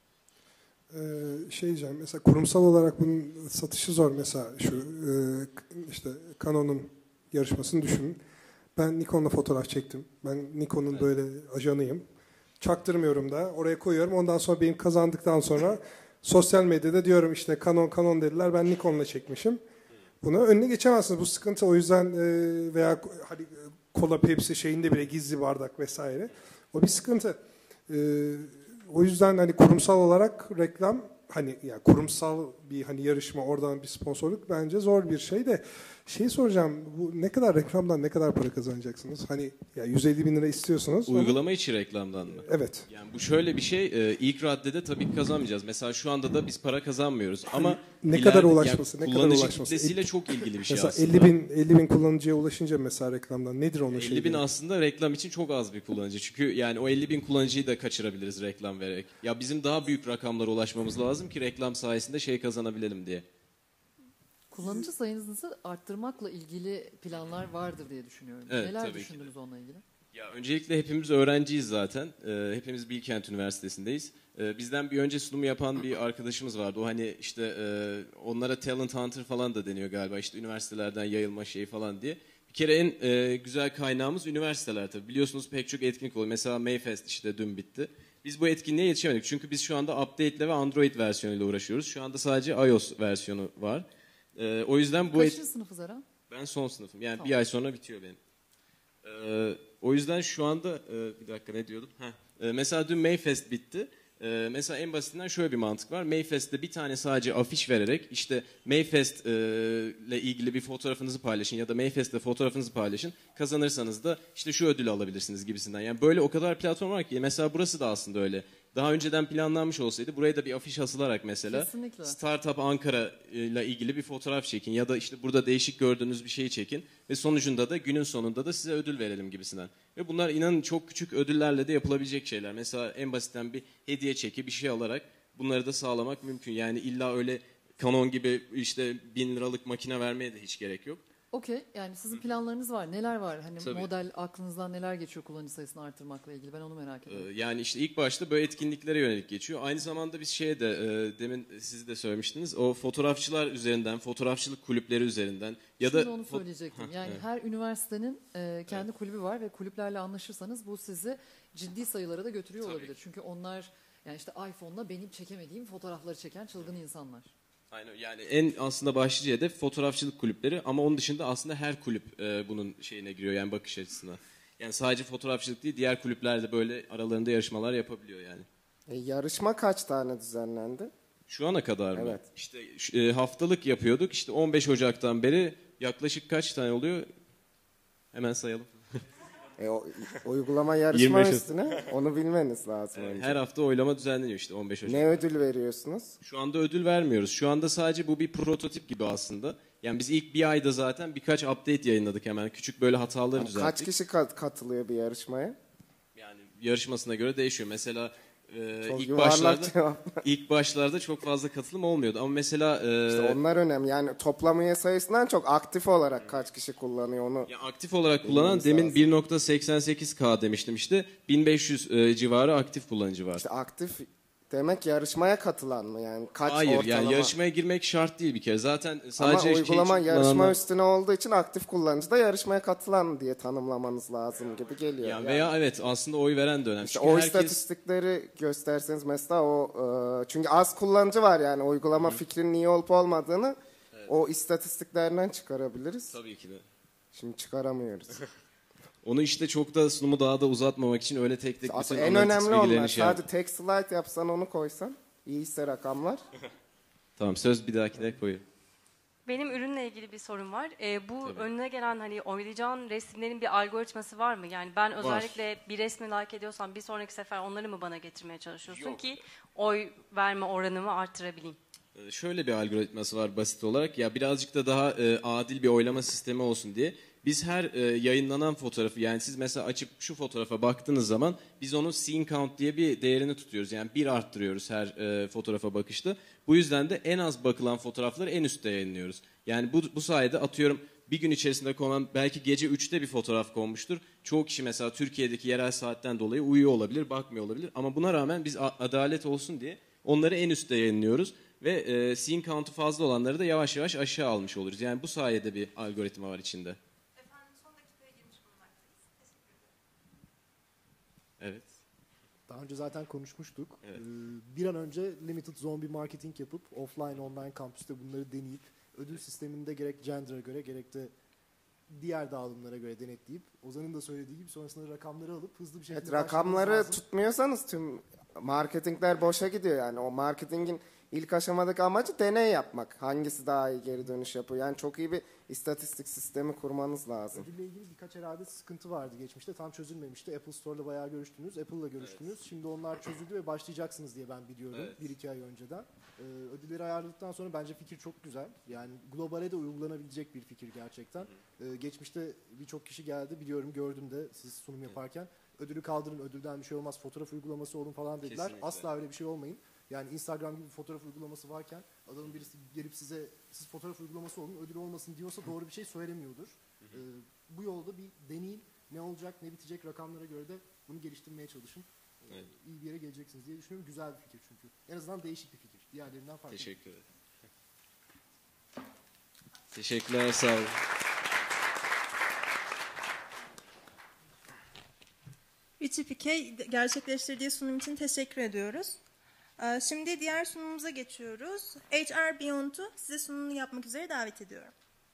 Ee, şey diyeceğim, mesela kurumsal olarak bunun satışı zor. Mesela şu e, işte Canon'un yarışmasını düşünün. Ben Nikon'la fotoğraf çektim. Ben Nikon'un evet. böyle ajanıyım. Çaktırmıyorum da, oraya koyuyorum. Ondan sonra benim kazandıktan sonra sosyal medyada diyorum işte Canon Canon dediler, ben Nikon'la çekmişim. Bunu önüne geçemezsiniz. Bu sıkıntı, o yüzden e, veya hani kola Pepsi şeyinde bile gizli bardak vesaire. O bir sıkıntı. Ee, o yüzden hani kurumsal olarak reklam, hani yani kurumsal bir hani yarışma, oradan bir sponsorluk bence zor bir şey de. Şeyi soracağım, bu ne kadar reklamdan ne kadar para kazanacaksınız? Hani ya yüz elli bin lira istiyorsunuz. Uygulama ama... içi reklamdan mı? Evet. Yani bu şöyle bir şey, e, ilk raddede tabii ki kazanmayacağız. Mesela şu anda da biz para kazanmıyoruz ama ne ileride, kadar ulaşması, yani ne kadar kullanıcı ulaşması? kitlesiyle çok ilgili bir şey mesela aslında. elli bin elli bin kullanıcıya ulaşınca mesela reklamdan nedir onun şeyi? elli bin aslında reklam için çok az bir kullanıcı. Çünkü yani o elli bin kullanıcıyı da kaçırabiliriz reklam vererek. Ya bizim daha büyük rakamlara ulaşmamız lazım ki reklam sayesinde şey kazanabilelim diye. Kullanıcı sayınızı arttırmakla ilgili planlar vardır diye düşünüyorum. Evet, Neler tabii düşündünüz ki. onunla ilgili? Ya öncelikle hepimiz öğrenciyiz zaten. Ee, hepimiz Bilkent Üniversitesi'ndeyiz. Ee, bizden bir önce sunumu yapan bir arkadaşımız vardı. O hani işte e, onlara talent hunter falan da deniyor galiba. İşte üniversitelerden yayılma şeyi falan diye. Bir kere en e, güzel kaynağımız üniversiteler tabii. Biliyorsunuz pek çok etkinlik oluyor. Mesela Mayfest işte dün bitti. Biz bu etkinliğe yetişemedik. Çünkü biz şu anda update ile ve Android versiyonuyla uğraşıyoruz. Şu anda sadece iOS versiyonu var. Ee, o yüzden bu... Kaçıncı sınıfız Eren? Ben son sınıfım. Yani tamam. bir ay sonra bitiyor benim. Ee, o yüzden şu anda... E, bir dakika ne diyordum? Heh. E, mesela dün Mayfest bitti. E, mesela en basitinden şöyle bir mantık var. Mayfest'te bir tane sadece afiş vererek işte Mayfest e, ile ilgili bir fotoğrafınızı paylaşın ya da Mayfest'te fotoğrafınızı paylaşın. Kazanırsanız da işte şu ödülü alabilirsiniz gibisinden. Yani böyle o kadar platform var ki mesela burası da aslında öyle. Daha önceden planlanmış olsaydı buraya da bir afiş asılarak mesela Kesinlikle. Startup Ankara ile ilgili bir fotoğraf çekin ya da işte burada değişik gördüğünüz bir şeyi çekin ve sonucunda da günün sonunda da size ödül verelim gibisinden. Ve bunlar inanın çok küçük ödüllerle de yapılabilecek şeyler. Mesela en basitten bir hediye çeki bir şey alarak bunları da sağlamak mümkün. Yani illa öyle Canon gibi işte bin liralık makine vermeye de hiç gerek yok. Okey. Yani sizin planlarınız var. Neler var? Hani Tabii. model aklınızdan neler geçiyor kullanıcı sayısını arttırmakla ilgili? Ben onu merak ediyorum. Ee, yani işte ilk başta böyle etkinliklere yönelik geçiyor. Aynı zamanda biz şeye de e, demin siz de söylemiştiniz. O fotoğrafçılar üzerinden, fotoğrafçılık kulüpleri üzerinden ya Şimdi da onu söyleyecektim. Heh, Yani evet. her üniversitenin e, kendi evet. kulübü var ve kulüplerle anlaşırsanız bu sizi ciddi sayılara da götürüyor Tabii. olabilir. Çünkü onlar yani işte iPhone'la benim çekemediğim fotoğrafları çeken çılgın insanlar. Aynen, yani en aslında başlıca hedef fotoğrafçılık kulüpleri ama onun dışında aslında her kulüp e, bunun şeyine giriyor yani bakış açısına. Yani sadece fotoğrafçılık değil, diğer kulüpler de böyle aralarında yarışmalar yapabiliyor yani. E, yarışma kaç tane düzenlendi? Şu ana kadar mı? Evet. İşte şu- e, haftalık yapıyorduk. İşte on beş Ocak'tan beri yaklaşık kaç tane oluyor? Hemen sayalım. E, o, uygulama yarışma yirmi beş üstüne onu bilmeniz lazım önce. Her hafta oylama düzenleniyor işte on beş Ocak. Ne ödül veriyorsunuz? Şu anda ödül vermiyoruz. Şu anda sadece bu bir prototip gibi aslında. Yani biz ilk bir ayda zaten birkaç update yayınladık hemen. Küçük böyle hataları düzelttik. Kaç kişi kat- katılıyor bir yarışmaya? Yani yarışmasına göre değişiyor. Mesela e, Çok ilk yuvarlak başlarda cevap. ilk başlarda çok fazla katılım olmuyordu ama mesela e, İşte onlar önemli. Yani toplam üye sayısından çok aktif olarak kaç kişi kullanıyor onu. ya aktif olarak kullanan Bilmemiz demin lazım. bir nokta seksen sekiz K demiştim işte. bin beş yüz e, civarı aktif kullanıcı var. İşte aktif demek yarışmaya katılan mı? Yani kaç Hayır ortalama? yani yarışmaya girmek şart değil bir kere. Zaten Ama sadece şey uygulama için yarışma kullananlar- üstüne olduğu için aktif kullanıcı da yarışmaya katılan diye tanımlamanız lazım gibi geliyor. Yani Yani veya evet aslında oy veren de önemli. işte Çünkü o herkes istatistikleri gösterseniz mesela o e, çünkü az kullanıcı var yani uygulama fikrinin iyi olup olmadığını o istatistiklerden çıkarabiliriz. tabii ki de. Şimdi çıkaramıyoruz. Onu işte çok da sunumu daha da uzatmamak için öyle tek tek Aslında bütün en analitik önemli bilgilerini onlar. şey Sadece yaptım. tek slide yapsan onu koysan iyiyse rakamlar. Tamam söz bir dahakine koyuyorum. Benim ürünle ilgili bir sorum var. Ee, bu Tabii. önüne gelen hani oylayacağın resimlerin bir algoritması var mı? Yani ben özellikle bir resmi like ediyorsam bir sonraki sefer onları mı bana getirmeye çalışıyorsun Yok. ki oy verme oranımı arttırabileyim? Ee, Şöyle bir algoritması var basit olarak. Ya birazcık da daha e, adil bir oylama sistemi olsun diye. Biz her e, yayınlanan fotoğrafı yani siz mesela açıp şu fotoğrafa baktığınız zaman biz onun scene count diye bir değerini tutuyoruz. Yani bir arttırıyoruz her e, fotoğrafa bakışta. Bu yüzden de en az bakılan fotoğrafları en üstte yayınlıyoruz. Yani bu, bu sayede atıyorum bir gün içerisinde konan belki gece üçte bir fotoğraf konmuştur. Çoğu kişi mesela Türkiye'deki yerel saatten dolayı uyuyor olabilir, bakmıyor olabilir. Ama buna rağmen biz a- adalet olsun diye onları en üstte yayınlıyoruz. Ve e, scene count'u fazla olanları da yavaş yavaş aşağı almış oluruz. Yani bu sayede bir algoritma var içinde. Evet. Daha önce zaten konuşmuştuk. Evet. Ee, Bir an önce limited zombie marketing yapıp offline online kampüste bunları deneyip ödül sisteminde gerek gender'a göre gerek de diğer dağılımlara göre denetleyip Ozan'ın da söylediği gibi sonrasında rakamları alıp hızlı bir şekilde Evet, rakamları başlamanız lazım. tutmuyorsanız tüm marketingler boşa gidiyor yani. O marketingin ilk aşamadaki amacı deney yapmak. Hangisi daha iyi geri dönüş yapıyor. Yani çok iyi bir istatistik sistemi kurmanız lazım. Ödülle ilgili birkaç herhalde sıkıntı vardı geçmişte. Tam çözülmemişti. Apple Store'la bayağı görüştünüz. Apple'la görüştünüz. Şimdi onlar çözüldü ve başlayacaksınız diye ben biliyorum. Evet. Bir iki ay önceden. Ee, ödülleri ayarladıktan sonra bence fikir çok güzel. Yani globale de uygulanabilecek bir fikir gerçekten. Ee, geçmişte birçok kişi geldi. Biliyorum, gördüm de siz sunum yaparken. Ödülü kaldırın, ödülden bir şey olmaz. Fotoğraf uygulaması olun falan dediler. Kesinlikle. Asla öyle bir şey olmayın. Yani Instagram gibi bir fotoğraf uygulaması varken adamın birisi gelip size siz fotoğraf uygulaması olun, ödül olmasın diyorsa doğru bir şey söylemiyordur. Ee, bu yolda bir deneyin, ne olacak ne bitecek rakamlara göre de bunu geliştirmeye çalışın. Ee, Evet. İyi bir yere geleceksiniz diye düşünüyorum. Güzel bir fikir çünkü. En azından değişik bir fikir. Diğerlerinden farklı. Teşekkür ederim. Teşekkürler, sağ olun. Richie Piquet gerçekleştirdiği sunum için teşekkür ediyoruz. Ee, Şimdi diğer sunumumuza geçiyoruz. H R Beyond'u size sunumunu yapmak üzere davet ediyorum.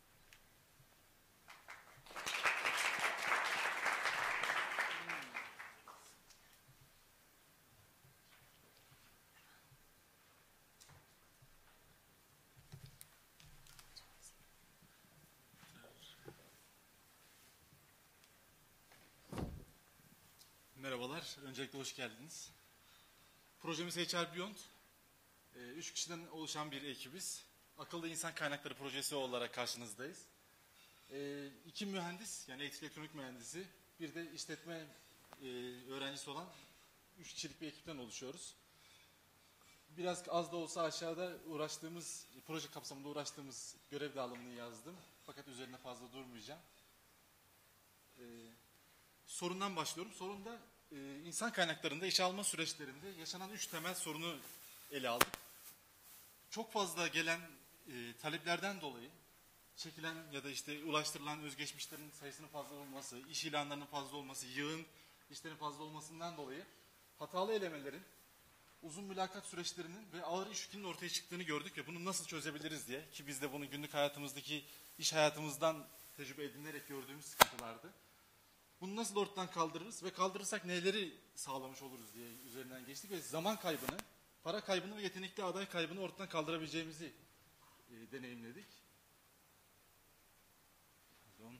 Merhabalar, öncelikle hoş geldiniz. Projemiz H R Beyond. Ee, Üç kişiden oluşan bir ekibiz. Akıllı İnsan Kaynakları Projesi olarak karşınızdayız. Ee, İki mühendis, yani elektrik elektronik mühendisi, bir de işletme e, öğrencisi olan üç kişilik bir ekipten oluşuyoruz. Biraz az da olsa aşağıda uğraştığımız, proje kapsamında uğraştığımız görev dağılımını yazdım. Fakat üzerine fazla durmayacağım. Ee, Sorundan başlıyorum. Sorunda e, insan kaynaklarında işe alma süreçlerinde yaşanan üç temel sorunu ele aldık. Çok fazla gelen e, taleplerden dolayı çekilen ya da işte ulaştırılan özgeçmişlerin sayısının fazla olması, iş ilanlarının fazla olması, yığın işlerin fazla olmasından dolayı hatalı elemelerin, uzun mülakat süreçlerinin ve ağır iş yükünün ortaya çıktığını gördük ve bunu nasıl çözebiliriz diye, ki biz de bunu günlük hayatımızdaki iş hayatımızdan tecrübe edinerek gördüğümüz sıkıntılardı. Bunu nasıl ortadan kaldırırız ve kaldırırsak neleri sağlamış oluruz diye üzerinden geçtik ve zaman kaybını, para kaybını ve yetenekli aday kaybını ortadan kaldırabileceğimizi e, deneyimledik. Pardon.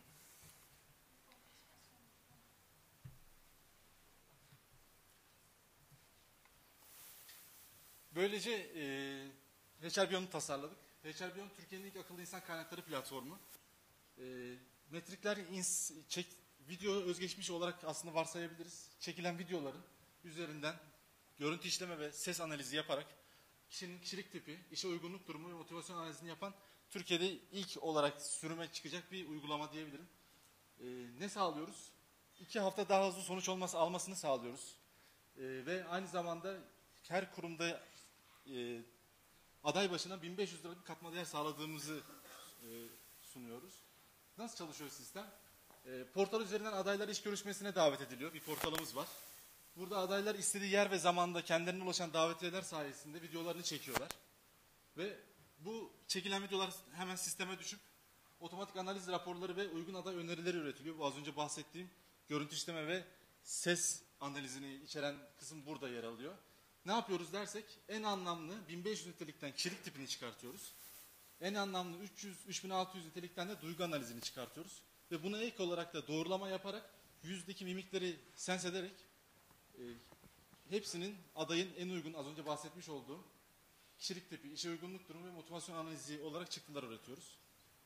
Böylece e, H R Beyond'u tasarladık. H R Beyond Türkiye'nin ilk akıllı insan kaynakları platformu. E, metrikler ins, çek, video özgeçmiş olarak aslında varsayabiliriz. Çekilen videoların üzerinden görüntü işleme ve ses analizi yaparak kişinin kişilik tipi, işe uygunluk durumu ve motivasyon analizini yapan Türkiye'de ilk olarak sürüme çıkacak bir uygulama diyebilirim. E, ne sağlıyoruz? İki hafta daha hızlı sonuç olması almasını sağlıyoruz. E, ve aynı zamanda her kurumda e, aday başına bin beş yüz lira bir katma değer sağladığımızı e, sunuyoruz. Nasıl çalışıyor sistem? E, portal üzerinden adaylar iş görüşmesine davet ediliyor. Bir portalımız var. Burada adaylar istediği yer ve zamanda kendilerine ulaşan davetiyeler sayesinde videolarını çekiyorlar. Ve bu çekilen videolar hemen sisteme düşüp otomatik analiz raporları ve uygun aday önerileri üretiliyor. Bu az önce bahsettiğim görüntü işleme ve ses analizini içeren kısım burada yer alıyor. Ne yapıyoruz dersek en anlamlı bin beş yüz nitelikten kişilik tipini çıkartıyoruz. En anlamlı üç yüz üç bin altı yüz nitelikten de duygu analizini çıkartıyoruz. Ve buna ek olarak da doğrulama yaparak yüzdeki mimikleri sens ederek e, hepsinin adayın en uygun az önce bahsetmiş olduğum kişilik tipi, işe uygunluk durumu ve motivasyon analizi olarak çıktılar üretiyoruz.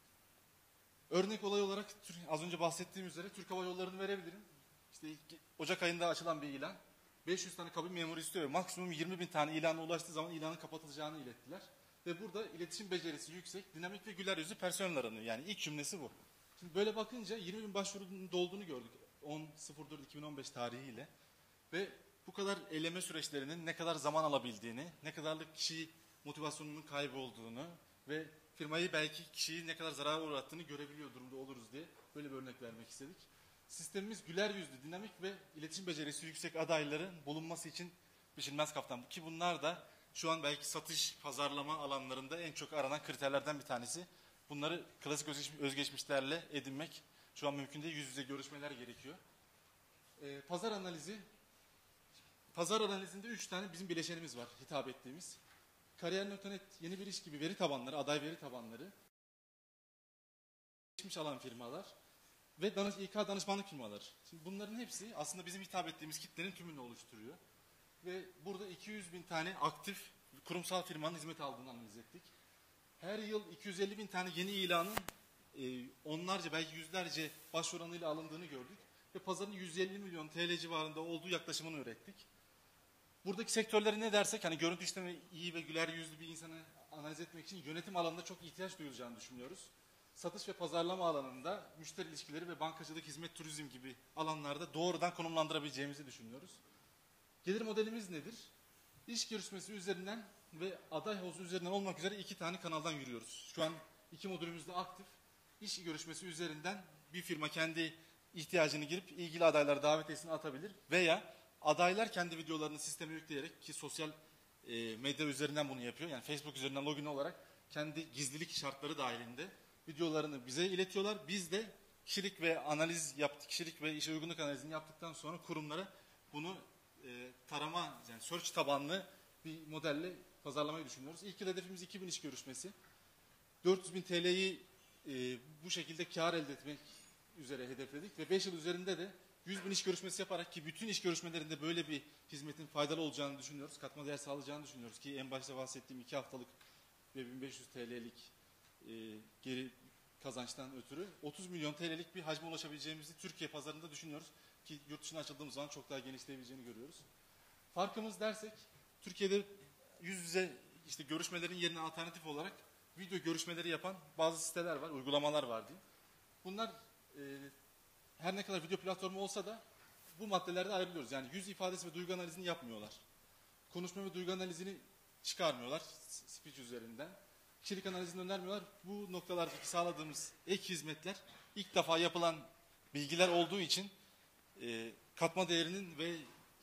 Örnek olay olarak az önce bahsettiğim üzere Türk Hava Yolları'nı verebilirim. İşte Ocak ayında açılan bir ilan. beş yüz tane kabin memuru istiyor ve maksimum yirmi bin tane ilana ulaştığı zaman ilanın kapatılacağını ilettiler. Ve burada iletişim becerisi yüksek, dinamik ve güler yüzlü personel aranıyor. Yani ilk cümlesi bu. Şimdi böyle bakınca yirmi bin başvurunun dolduğunu gördük on Temmuz iki bin on beş tarihiyle. Ve bu kadar eleme süreçlerinin ne kadar zaman alabildiğini, ne kadarlık kişi motivasyonunun kaybolduğunu ve firmayı belki kişiyi ne kadar zarara uğrattığını görebiliyor durumda oluruz diye böyle bir örnek vermek istedik. Sistemimiz güler yüzlü, dinamik ve iletişim becerisi yüksek adayların bulunması için biçilmez kaftan. Ki bunlar da şu an belki satış, pazarlama alanlarında en çok aranan kriterlerden bir tanesi. Bunları klasik özgeçmişlerle edinmek şu an mümkün değil. Yüz yüze görüşmeler gerekiyor. Ee, pazar analizi. Pazar analizinde üç tane bizim bileşenimiz var hitap ettiğimiz. Kariyer nokta net, yeni bir iş gibi veri tabanları, aday veri tabanları. Geçmiş alan firmalar. Ve danış, İK danışmanlık firmaları. Şimdi bunların hepsi aslında bizim hitap ettiğimiz kitlenin tümünü oluşturuyor. Ve burada iki yüz bin tane aktif kurumsal firmanın hizmet aldığını analiz ettik. Her yıl iki yüz elli bin tane yeni ilanın e, onlarca belki yüzlerce başvuranıyla alındığını gördük. Ve pazarın yüz elli milyon T L civarında olduğu yaklaşımını ürettik. Buradaki sektörleri ne dersek hani görüntü işleme iyi ve güler yüzlü bir insanı analiz etmek için yönetim alanında çok ihtiyaç duyulacağını düşünüyoruz. Satış ve pazarlama alanında müşteri ilişkileri ve bankacılık, hizmet, turizm gibi alanlarda doğrudan konumlandırabileceğimizi düşünüyoruz. Gelir modelimiz nedir? İş görüşmesi üzerinden ve aday havuzu üzerinden olmak üzere iki tane kanaldan yürüyoruz. Şu an iki modülümüz de aktif. İş görüşmesi üzerinden bir firma kendi ihtiyacını girip ilgili adaylara davetiyesini atabilir veya adaylar kendi videolarını sisteme yükleyerek ki sosyal e, medya üzerinden bunu yapıyor. Yani Facebook üzerinden login olarak kendi gizlilik şartları dahilinde videolarını bize iletiyorlar. Biz de kişilik ve analiz yaptık. Kişilik ve işe uygunluk analizini yaptıktan sonra kurumlara bunu e, tarama, yani search tabanlı bir modelle pazarlamayı düşünüyoruz. İlk yıl hedefimiz iki bin iş görüşmesi. dört yüz bin T L'yi e, bu şekilde kar elde etmek üzere hedefledik ve beş yıl üzerinde de yüz bin iş görüşmesi yaparak ki bütün iş görüşmelerinde böyle bir hizmetin faydalı olacağını düşünüyoruz. Katma değer sağlayacağını düşünüyoruz ki en başta bahsettiğim iki haftalık ve bin beş yüz T L'lik e, geri kazançtan ötürü otuz milyon T L'lik bir hacme ulaşabileceğimizi Türkiye pazarında düşünüyoruz. Ki yurt dışına açıldığımız zaman çok daha genişleyebileceğini görüyoruz. Farkımız dersek Türkiye'de yüz yüze işte görüşmelerin yerine alternatif olarak video görüşmeleri yapan bazı siteler var, uygulamalar var diyeyim. Bunlar e, her ne kadar video platformu olsa da bu maddelerde ayrılıyoruz. Yani yüz ifadesi ve duygu analizini yapmıyorlar. Konuşma ve duygu analizini çıkarmıyorlar speech üzerinden. Kişilik analizini önermiyorlar. Bu noktalardaki sağladığımız ek hizmetler ilk defa yapılan bilgiler olduğu için e, katma değerinin ve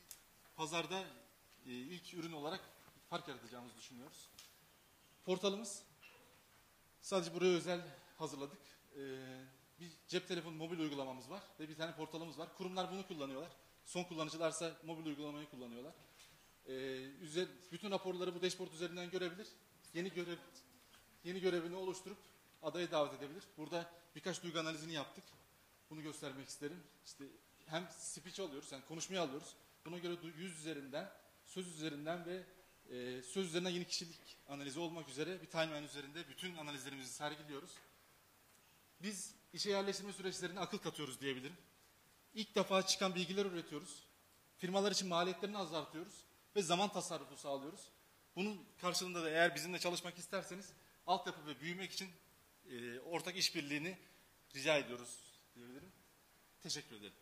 pazarda e, ilk ürün olarak fark yaratacağımızı düşünüyoruz. Portalımız sadece buraya özel hazırladık. E, bir cep telefonu mobil uygulamamız var ve bir tane portalımız var. Kurumlar bunu kullanıyorlar. Son kullanıcılarsa mobil uygulamayı kullanıyorlar. Ee, üzer, bütün raporları bu dashboard üzerinden görebilir. Yeni görev yeni görevini oluşturup adayı davet edebilir. Burada birkaç duygu analizini yaptık. Bunu göstermek isterim. İşte hem speech alıyoruz, yani konuşmayı alıyoruz. Buna göre yüz üzerinden, söz üzerinden ve e, söz üzerinden yeni kişilik analizi olmak üzere bir timeline üzerinde bütün analizlerimizi sergiliyoruz. Biz işe yerleştirme süreçlerine akıl katıyoruz diyebilirim. İlk defa çıkan bilgiler üretiyoruz. Firmalar için maliyetlerini azaltıyoruz ve zaman tasarrufu sağlıyoruz. Bunun karşılığında da eğer bizimle çalışmak isterseniz altyapı ve büyümek için e, ortak işbirliğini rica ediyoruz diyebilirim. Teşekkür ederim.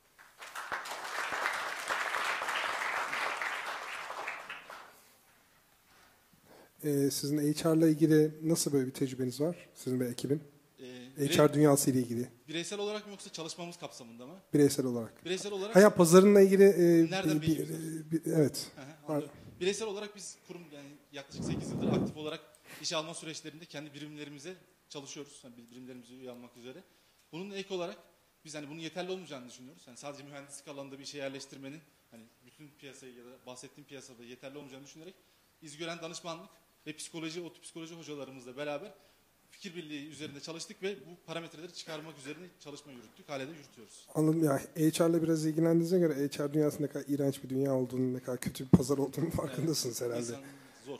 Ee, sizin H R'la ilgili nasıl böyle bir tecrübeniz var? Sizin ve ekibin? Ee, H R dünyası ile ilgili. Bireysel olarak mı yoksa çalışmamız kapsamında mı? Bireysel olarak. Bireysel olarak. Hayat pazarınla ilgili e, Nereden bir, bilgiyorsunuz? bir, evet. Hı hı, bireysel olarak biz kurum yani yaklaşık sekiz yıldır aktif olarak işe alma süreçlerinde kendi birimlerimize çalışıyoruz. Yani birimlerimize üye almak üzere. Bunun ek olarak biz hani bunun yeterli olmayacağını düşünüyoruz. Yani sadece mühendislik alanında bir işe yerleştirmenin hani bütün piyasayı ya da bahsettiğim piyasada yeterli olmayacağını düşünerek İzgören danışmanlık ve psikoloji, otopsikoloji hocalarımızla beraber fikir birliği üzerinde çalıştık ve bu parametreleri çıkarmak üzerine çalışma yürüttük. Hala da yürütüyoruz. Anladım ya. H R'la biraz ilgilendiğinize göre H R dünyası ne kadar iğrenç bir dünya olduğunu, ne kadar kötü bir pazar olduğunu farkındasınız evet, herhalde. İnsan zor.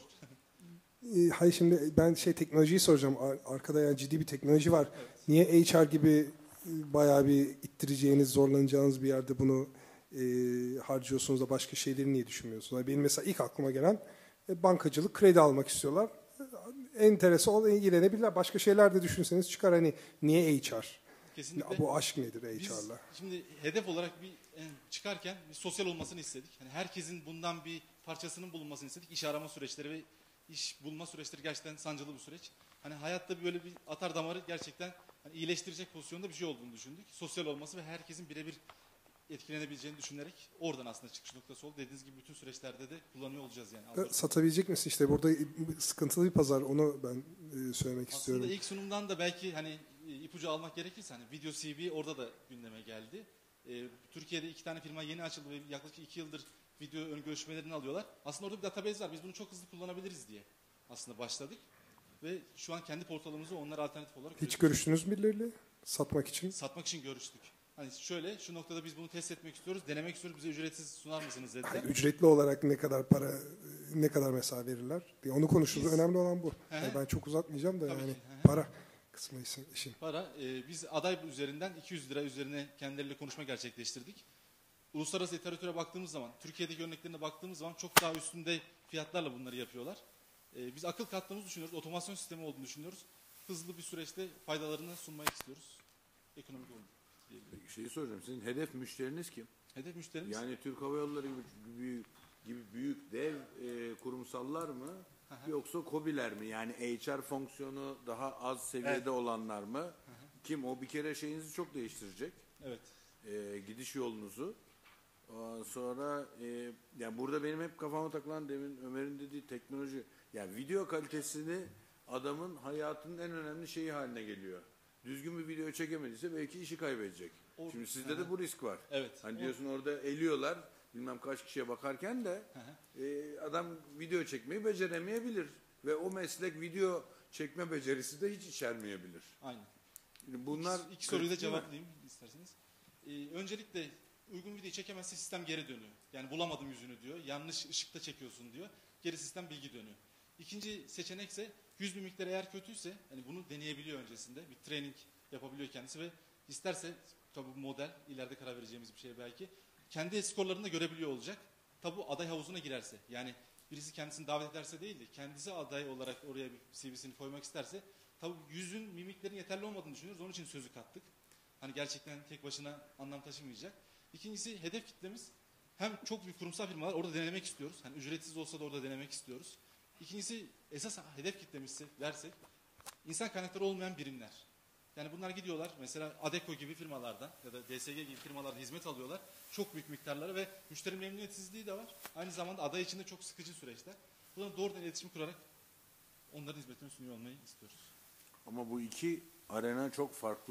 E, hayır şimdi ben şey teknolojiyi soracağım. Ar- Arkada yani ciddi bir teknoloji var. Evet. Niye H R gibi bayağı bir ittireceğiniz, zorlanacağınız bir yerde bunu e, harcıyorsunuz da başka şeyleri niye düşünmüyorsunuz? Benim mesela ilk aklıma gelen e, bankacılık, kredi almak istiyorlar. Enterese ol, ilgilenebilirler. Başka şeyler de düşünseniz çıkar hani niye H R? Kesinlikle. Ya bu aşk nedir H R'la? Biz şimdi hedef olarak bir yani çıkarken bir sosyal olmasını istedik. Hani herkesin bundan bir parçasının bulunmasını istedik. İş arama süreçleri ve iş bulma süreçleri gerçekten sancılı bir süreç. Hani hayatta böyle bir atar damarı gerçekten hani iyileştirecek pozisyonda bir şey olduğunu düşündük. Sosyal olması ve herkesin birebir etkilenebileceğini düşünerek oradan aslında çıkış noktası oldu. Dediğiniz gibi bütün süreçlerde de kullanıyor olacağız yani. Satabilecek misin? İşte burada sıkıntılı bir pazar. Onu ben söylemek aslında istiyorum. Aslında ilk sunumdan da belki hani ipucu almak gerekirse hani video C V orada da gündeme geldi. Ee, Türkiye'de iki tane firma yeni açıldı ve yaklaşık iki yıldır video ön görüşmelerini alıyorlar. Aslında orada bir database var. Biz bunu çok hızlı kullanabiliriz diye aslında başladık. Ve şu an kendi portalımızı onlara alternatif olarak... Hiç görüştünüz mü birileriyle satmak için? Satmak için görüştük. Hani şöyle, şu noktada biz bunu test etmek istiyoruz, denemek istiyoruz, bize ücretsiz sunar mısınız dediler. Yani ücretli olarak ne kadar para, ne kadar mesela verirler? Onu konuşuruz. Biz, önemli olan bu. Yani ben çok uzatmayacağım da yani ki. para kısmı işin. Para, e, biz aday üzerinden iki yüz lira üzerine kendileriyle konuşma gerçekleştirdik. Uluslararası literatüre baktığımız zaman, Türkiye'deki örneklerine baktığımız zaman çok daha üstünde fiyatlarla bunları yapıyorlar. E, biz akıl kattığımızı düşünüyoruz, otomasyon sistemi olduğunu düşünüyoruz. Hızlı bir süreçte faydalarını sunmayı istiyoruz. Ekonomik olduğunu. Şeyi soracağım, sizin hedef müşteriniz kim? Hedef müşterimiz? Yani Türk Hava Yolları gibi büyük, gibi büyük dev e, kurumsallar mı? Aha. Yoksa KOBİ'ler mi? Yani H R fonksiyonu daha az seviyede evet. olanlar mı? Aha. Kim? O bir kere şeyinizi çok değiştirecek. Evet. E, gidiş yolunuzu. Ondan sonra e, yani burada benim hep kafama takılan demin Ömer'in dediği teknoloji. Yani video kalitesini adamın hayatının en önemli şeyi haline geliyor. Düzgün bir video çekemediyse belki işi kaybedecek. Or Şimdi sizde de bu risk var. Evet. Hani diyorsun orada eliyorlar, bilmem kaç kişiye bakarken de e, adam video çekmeyi beceremeyebilir. Ve o meslek video çekme becerisi de hiç içermeyebilir. Aynen. Bunlar iki, iki soruyu da cevaplayayım isterseniz. Ee, öncelikle uygun videoyu çekemezse sistem geri dönüyor. Yani bulamadım yüzünü diyor. Yanlış ışıkta çekiyorsun diyor. Geri sistem bilgi dönüyor. İkinci seçenekse yüz mimikleri eğer kötüyse hani bunu deneyebiliyor öncesinde. Bir training yapabiliyor kendisi ve isterse tabi bu model ileride karar vereceğimiz bir şey belki. Kendi skorlarını da görebiliyor olacak. Tabi bu aday havuzuna girerse yani birisi kendisini davet ederse değil de kendisi aday olarak oraya bir C V'sini koymak isterse tabi yüzün mimiklerin yeterli olmadığını düşünüyoruz. Onun için sözü kattık. Hani gerçekten tek başına anlam taşımayacak. İkincisi hedef kitlemiz hem çok büyük kurumsal firmalar orada denemek istiyoruz. Hani ücretsiz olsa da orada denemek istiyoruz. İkincisi esas hedef kitlemizi versek insan kaynakları olmayan birimler. Yani bunlar gidiyorlar mesela Adecco gibi firmalardan ya da D S G gibi firmalardan hizmet alıyorlar. Çok büyük miktarları ve müşteri memnuniyetsizliği de var. Aynı zamanda aday için de çok sıkıcı süreçler. Buradan doğrudan iletişim kurarak onların hizmetini sunuyor olmayı istiyoruz. Ama bu iki arena çok farklı.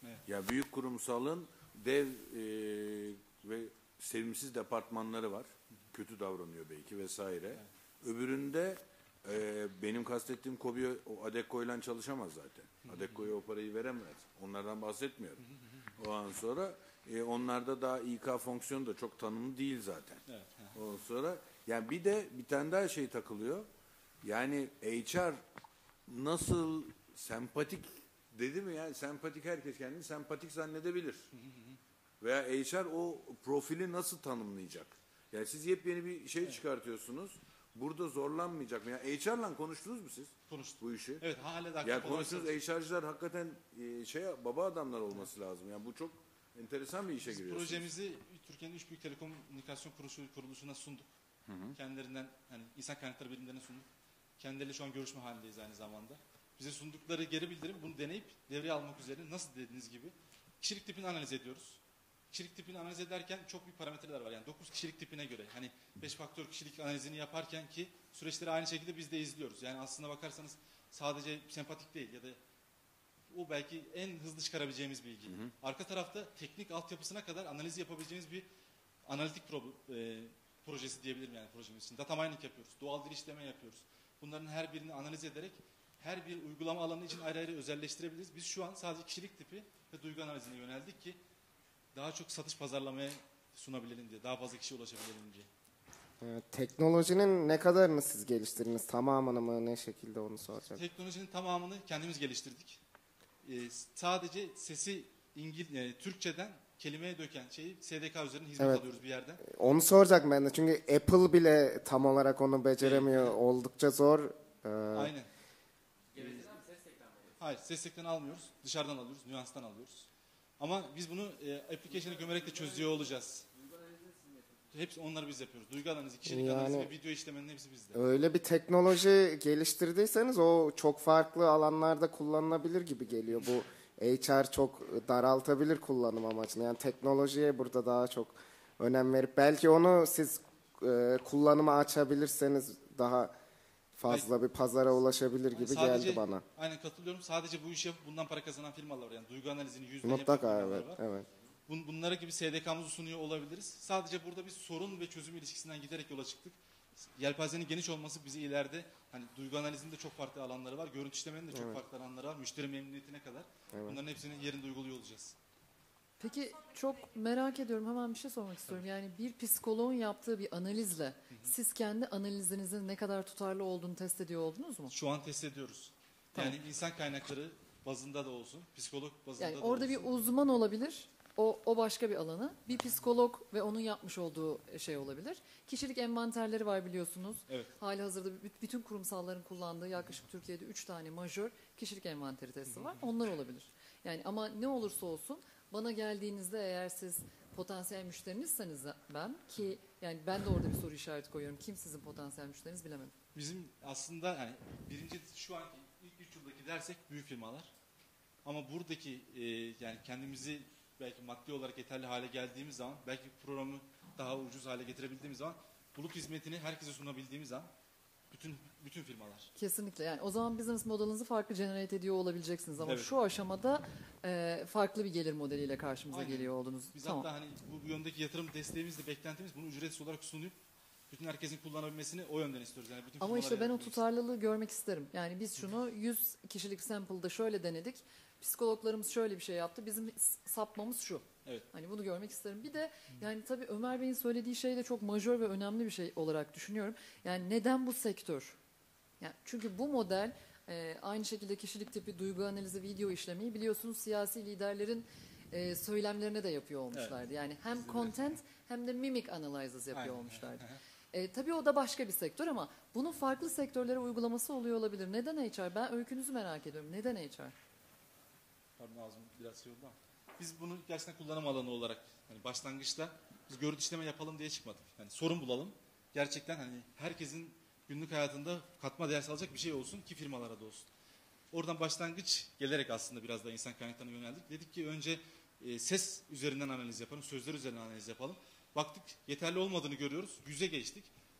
Evet. Ya büyük kurumsalın dev e, ve sevimsiz departmanları var. Kötü davranıyor belki vesaire. Evet. Öbüründe e, benim kastettiğim KOBİ o Adekko'yla çalışamaz zaten. Adekko'ya o parayı veremez. Onlardan bahsetmiyorum. Ondan sonra e, onlarda daha İK fonksiyonu da çok tanımlı değil zaten. Evet. Ondan sonra yani bir de bir tane daha şey takılıyor. Yani H R nasıl sempatik dedi mi ya? Sempatik, herkes kendini sempatik zannedebilir. Veya H R o profili nasıl tanımlayacak? Yani siz yepyeni bir şey evet. çıkartıyorsunuz. Burada zorlanmayacak mı? Yani H R'la konuştunuz mu siz? Konuştuk. Bu işi. Evet, hala da. Ya konuştunuz, H R'cılar hakikaten e, şey baba adamlar olması evet. lazım. Yani bu çok enteresan bir işe Biz giriyorsunuz. Projemizi Türkiye'nin üç büyük telekomünikasyon kuruluşu, kuruluşuna sunduk. Hı hı. Kendilerinden hani insan kaynakları birimlerine sunduk. Kendileriyle şu an görüşme halindeyiz aynı zamanda. Bize sundukları geri bildirim, bunu deneyip devreye almak üzere nasıl dediğiniz gibi kişilik tipini analiz ediyoruz. Kişilik tipini analiz ederken çok büyük parametreler var. Yani dokuz kişilik tipine göre hani beş faktör kişilik analizini yaparken ki süreçleri aynı şekilde biz de izliyoruz. Yani aslına bakarsanız sadece sempatik değil ya da o belki en hızlı çıkarabileceğimiz bilgi. Hı hı. Arka tarafta teknik altyapısına kadar analiz yapabileceğimiz bir analitik pro, e, projesi diyebilirim yani projemiz için. Data mining yapıyoruz, doğal dil işleme yapıyoruz. Bunların her birini analiz ederek her bir uygulama alanı için ayrı ayrı özelleştirebiliriz. Biz şu an sadece kişilik tipi ve duygu analizine yöneldik ki daha çok satış pazarlamaya sunabilelim diye, daha fazla kişiye ulaşabilelim diye. Evet, teknolojinin ne kadarını siz geliştirdiniz? Tamamını mı, ne şekilde onu soracağım. Teknolojinin tamamını kendimiz geliştirdik. Ee, sadece sesi İngil e, Türkçeden kelimeye döken şeyi S D K üzerinden hizmet evet. alıyoruz bir yerden. Onu soracaktım ben de çünkü Apple bile tam olarak onu beceremiyor. Evet. Oldukça zor. Ee... Aynen. Ee, hayır, ses ekranı almıyoruz. Dışarıdan alıyoruz, nüanstan alıyoruz. Ama biz bunu e, application'a gömerek de çözüyor olacağız. Hepsi onları biz yapıyoruz. Duygu analizi, kişilik yani, analizi ve video işlemenin hepsi bizde. Öyle bir teknoloji geliştirdiyseniz o çok farklı alanlarda kullanılabilir gibi geliyor. Bu H R çok daraltabilir kullanım amacını. Yani teknolojiye burada daha çok önem verip belki onu siz e, kullanıma açabilirseniz daha fazla bir pazara ulaşabilir gibi yani sadece, geldi bana. Aynen katılıyorum. Sadece bu işi yapıp bundan para kazanan firmalar var. Yani duygu analizini yüzde mutlaka evet, var. Evet. Bun, bunlara gibi S D K'mızı sunuyor olabiliriz. Sadece burada bir sorun ve çözüm ilişkisinden giderek yola çıktık. Yelpazenin geniş olması bizi ileride hani duygu analizinin de çok farklı alanları var. Görüntü işlemenin de çok evet. farklı alanları var. Müşteri memnuniyetine kadar. Evet. Bunların hepsini yerinde uyguluyor olacağız. Peki çok merak ediyorum, hemen bir şey sormak istiyorum. Yani bir psikoloğun yaptığı bir analizle hı hı. siz kendi analizinizin ne kadar tutarlı olduğunu test ediyor oldunuz mu? Şu an test ediyoruz. Tamam. Yani insan kaynakları bazında da olsun, psikolog bazında yani da orada olsun. Bir uzman olabilir, o, o başka bir alanı. Bir psikolog ve onun yapmış olduğu şey olabilir. Kişilik envanterleri var biliyorsunuz. Evet. Hali hazırda bütün kurumsalların kullandığı yaklaşık Türkiye'de üç tane majör kişilik envanteri testi hı hı. var. Onlar olabilir. Yani ama ne olursa olsun bana geldiğinizde eğer siz potansiyel müşterinizseniz ben ki yani ben de orada bir soru işareti koyuyorum. Kim sizin potansiyel müşteriniz bilemedim. Bizim aslında yani birinci şu anki ilk üç yıldaki dersek büyük firmalar. Ama buradaki e, yani kendimizi belki maddi olarak yeterli hale geldiğimiz zaman belki programı daha ucuz hale getirebildiğimiz zaman bulut hizmetini herkese sunabildiğimiz zaman bütün bütün firmalar. Kesinlikle. Yani o zaman business modelinizi farklı generate ediyor olabileceksiniz ama evet. şu aşamada e, farklı bir gelir modeliyle karşımıza aynen. geliyor oldunuz. Biz tamam. hatta hani bu, bu yöndeki yatırım desteğimiz de beklentimiz bunu ücretsiz olarak sunup bütün herkesin kullanabilmesini o yönden istiyoruz. Yani bütün ama işte ben o tutarlılığı görmek isterim. Yani biz şunu yüz kişilik sample'da şöyle denedik. Psikologlarımız şöyle bir şey yaptı. Bizim sapmamız şu. Evet. Hani bunu görmek isterim. Bir de yani tabii Ömer Bey'in söylediği şey de çok majör ve önemli bir şey olarak düşünüyorum. Yani neden bu sektör? Yani çünkü bu model e, aynı şekilde kişilik tipi, duygu analizi, video işlemeyi biliyorsunuz siyasi liderlerin e, söylemlerine de yapıyor olmuşlardı. Evet. Yani hem Sizin content de. hem de mimic analysis yapıyor aynen. olmuşlardı. E, tabii o da başka bir sektör ama bunun farklı sektörlere uygulaması oluyor olabilir. Neden H R? Ben öykünüzü merak ediyorum. Neden H R? Pardon ağzım biraz şey oldu ama. Biz bunu gerçekten kullanım alanı olarak hani başlangıçta biz görüntü işleme yapalım diye çıkmadık. Yani sorun bulalım. Gerçekten hani herkesin günlük hayatında katma değer sağlayacak bir şey olsun ki firmalara da olsun. Oradan başlangıç gelerek aslında biraz da insan kaynaklarına yöneldik. Dedik ki önce e, ses üzerinden analiz yapalım, sözler üzerinden analiz yapalım. Baktık yeterli olmadığını görüyoruz. Yüze geçtik.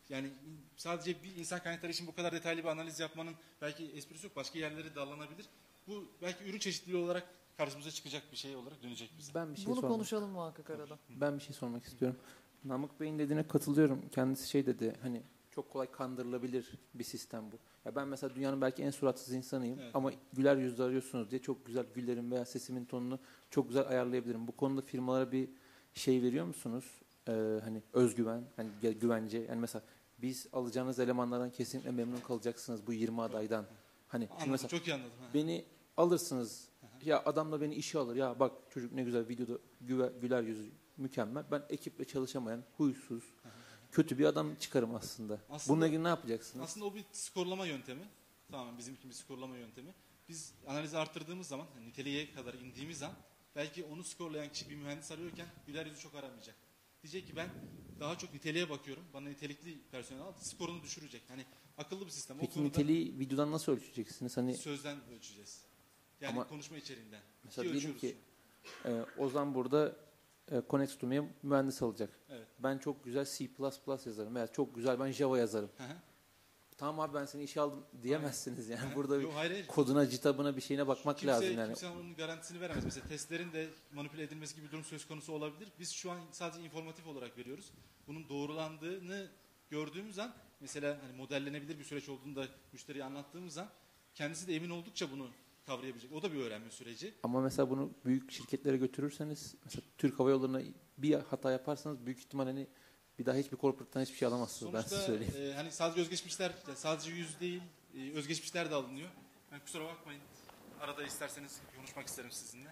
Yani sadece bir insan kaynakları için bu kadar detaylı bir analiz yapmanın belki esprisi yok. Başka yerlere dallanabilir. Bu belki ürün çeşitliliği olarak karşımıza çıkacak bir şey olarak dönecek bize. Ben bir şey Bunu sormak- konuşalım muhakkak arada. Ben bir şey sormak istiyorum. Namık Bey'in dediğine katılıyorum. Kendisi şey dedi, hani çok kolay kandırılabilir bir sistem bu. Ya ben mesela dünyanın belki en suratsız insanıyım Evet. ama güler yüzlü arıyorsunuz diye çok güzel güllerim veya sesimin tonunu çok güzel ayarlayabilirim. Bu konuda firmalara bir şey veriyor musunuz? Ee, hani özgüven, hani gü- güvence. Yani mesela biz alacağınız elemanlardan kesinlikle memnun kalacaksınız bu yirmi adaydan. Hani çünkü Anladım, mesela çok iyi anladım. Ha. beni alırsınız. Ya adam da beni işe alır. Ya bak çocuk ne güzel videoda güve- güler yüzü mükemmel. Ben ekiple çalışamayan, huysuz, kötü bir adam çıkarım aslında. Aslında- Bununla ilgili ne yapacaksınız? Aslında o bir skorlama yöntemi. Tamamen bizimki bir skorlama yöntemi. Biz analizi arttırdığımız zaman, yani niteliğe kadar indiğimiz an belki onu skorlayan kişi bir mühendis arıyorken güler yüzü çok aramayacak. Diyecek ki ben daha çok niteliğe bakıyorum. Bana nitelikli personel al. Skorunu düşürecek. Hani akıllı bir sistem. O Peki konuda niteliği videodan nasıl ölçeceksiniz? Hani sözden ölçeceğiz. Yani Ama- konuşma içeriğinden. mesela Ki diyelim ölçüyoruz ki e, Ozan burada e, Connect to me'ye mühendis alacak. Evet. Ben çok güzel C plus plus yazarım veya çok güzel ben Java yazarım. Hı hı. Tamam abi ben seni işe aldım diyemezsiniz yani. Hı. Burada bir Yok, hayır, hayır. koduna, citabına bir şeyine bakmak Kimse, lazım yani. kimse onun garantisini veremez. Mesela testlerin de manipüle edilmesi gibi bir durum söz konusu olabilir. Biz şu an sadece informatif olarak veriyoruz. Bunun doğrulandığını gördüğümüz an, mesela hani modellenebilir bir süreç olduğunu da müşteriye anlattığımız an kendisi de emin oldukça bunu kavrayabilecek. O da bir öğrenme süreci. Ama mesela bunu büyük şirketlere götürürseniz, mesela Türk Hava Yolları'na bir hata yaparsanız büyük ihtimal hani bir daha hiçbir corporate'tan hiçbir şey alamazsınız. Ben size Sonuçta söyleyeyim. e, hani sadece özgeçmişler, sadece yüz değil, e, özgeçmişler de alınıyor. Yani kusura bakmayın. Arada isterseniz konuşmak isterim sizinle.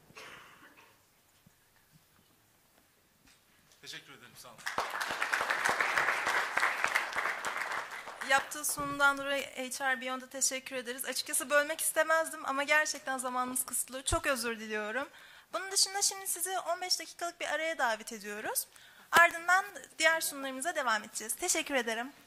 Teşekkür ederim. Sağ olun. Yaptığı sunumdan dolayı H R Beyond'a teşekkür ederiz. Açıkçası bölmek istemezdim ama gerçekten zamanımız kısıtlı. Çok özür diliyorum. Bunun dışında şimdi sizi on beş dakikalık bir araya davet ediyoruz. Ardından diğer sunumlarımıza devam edeceğiz. Teşekkür ederim.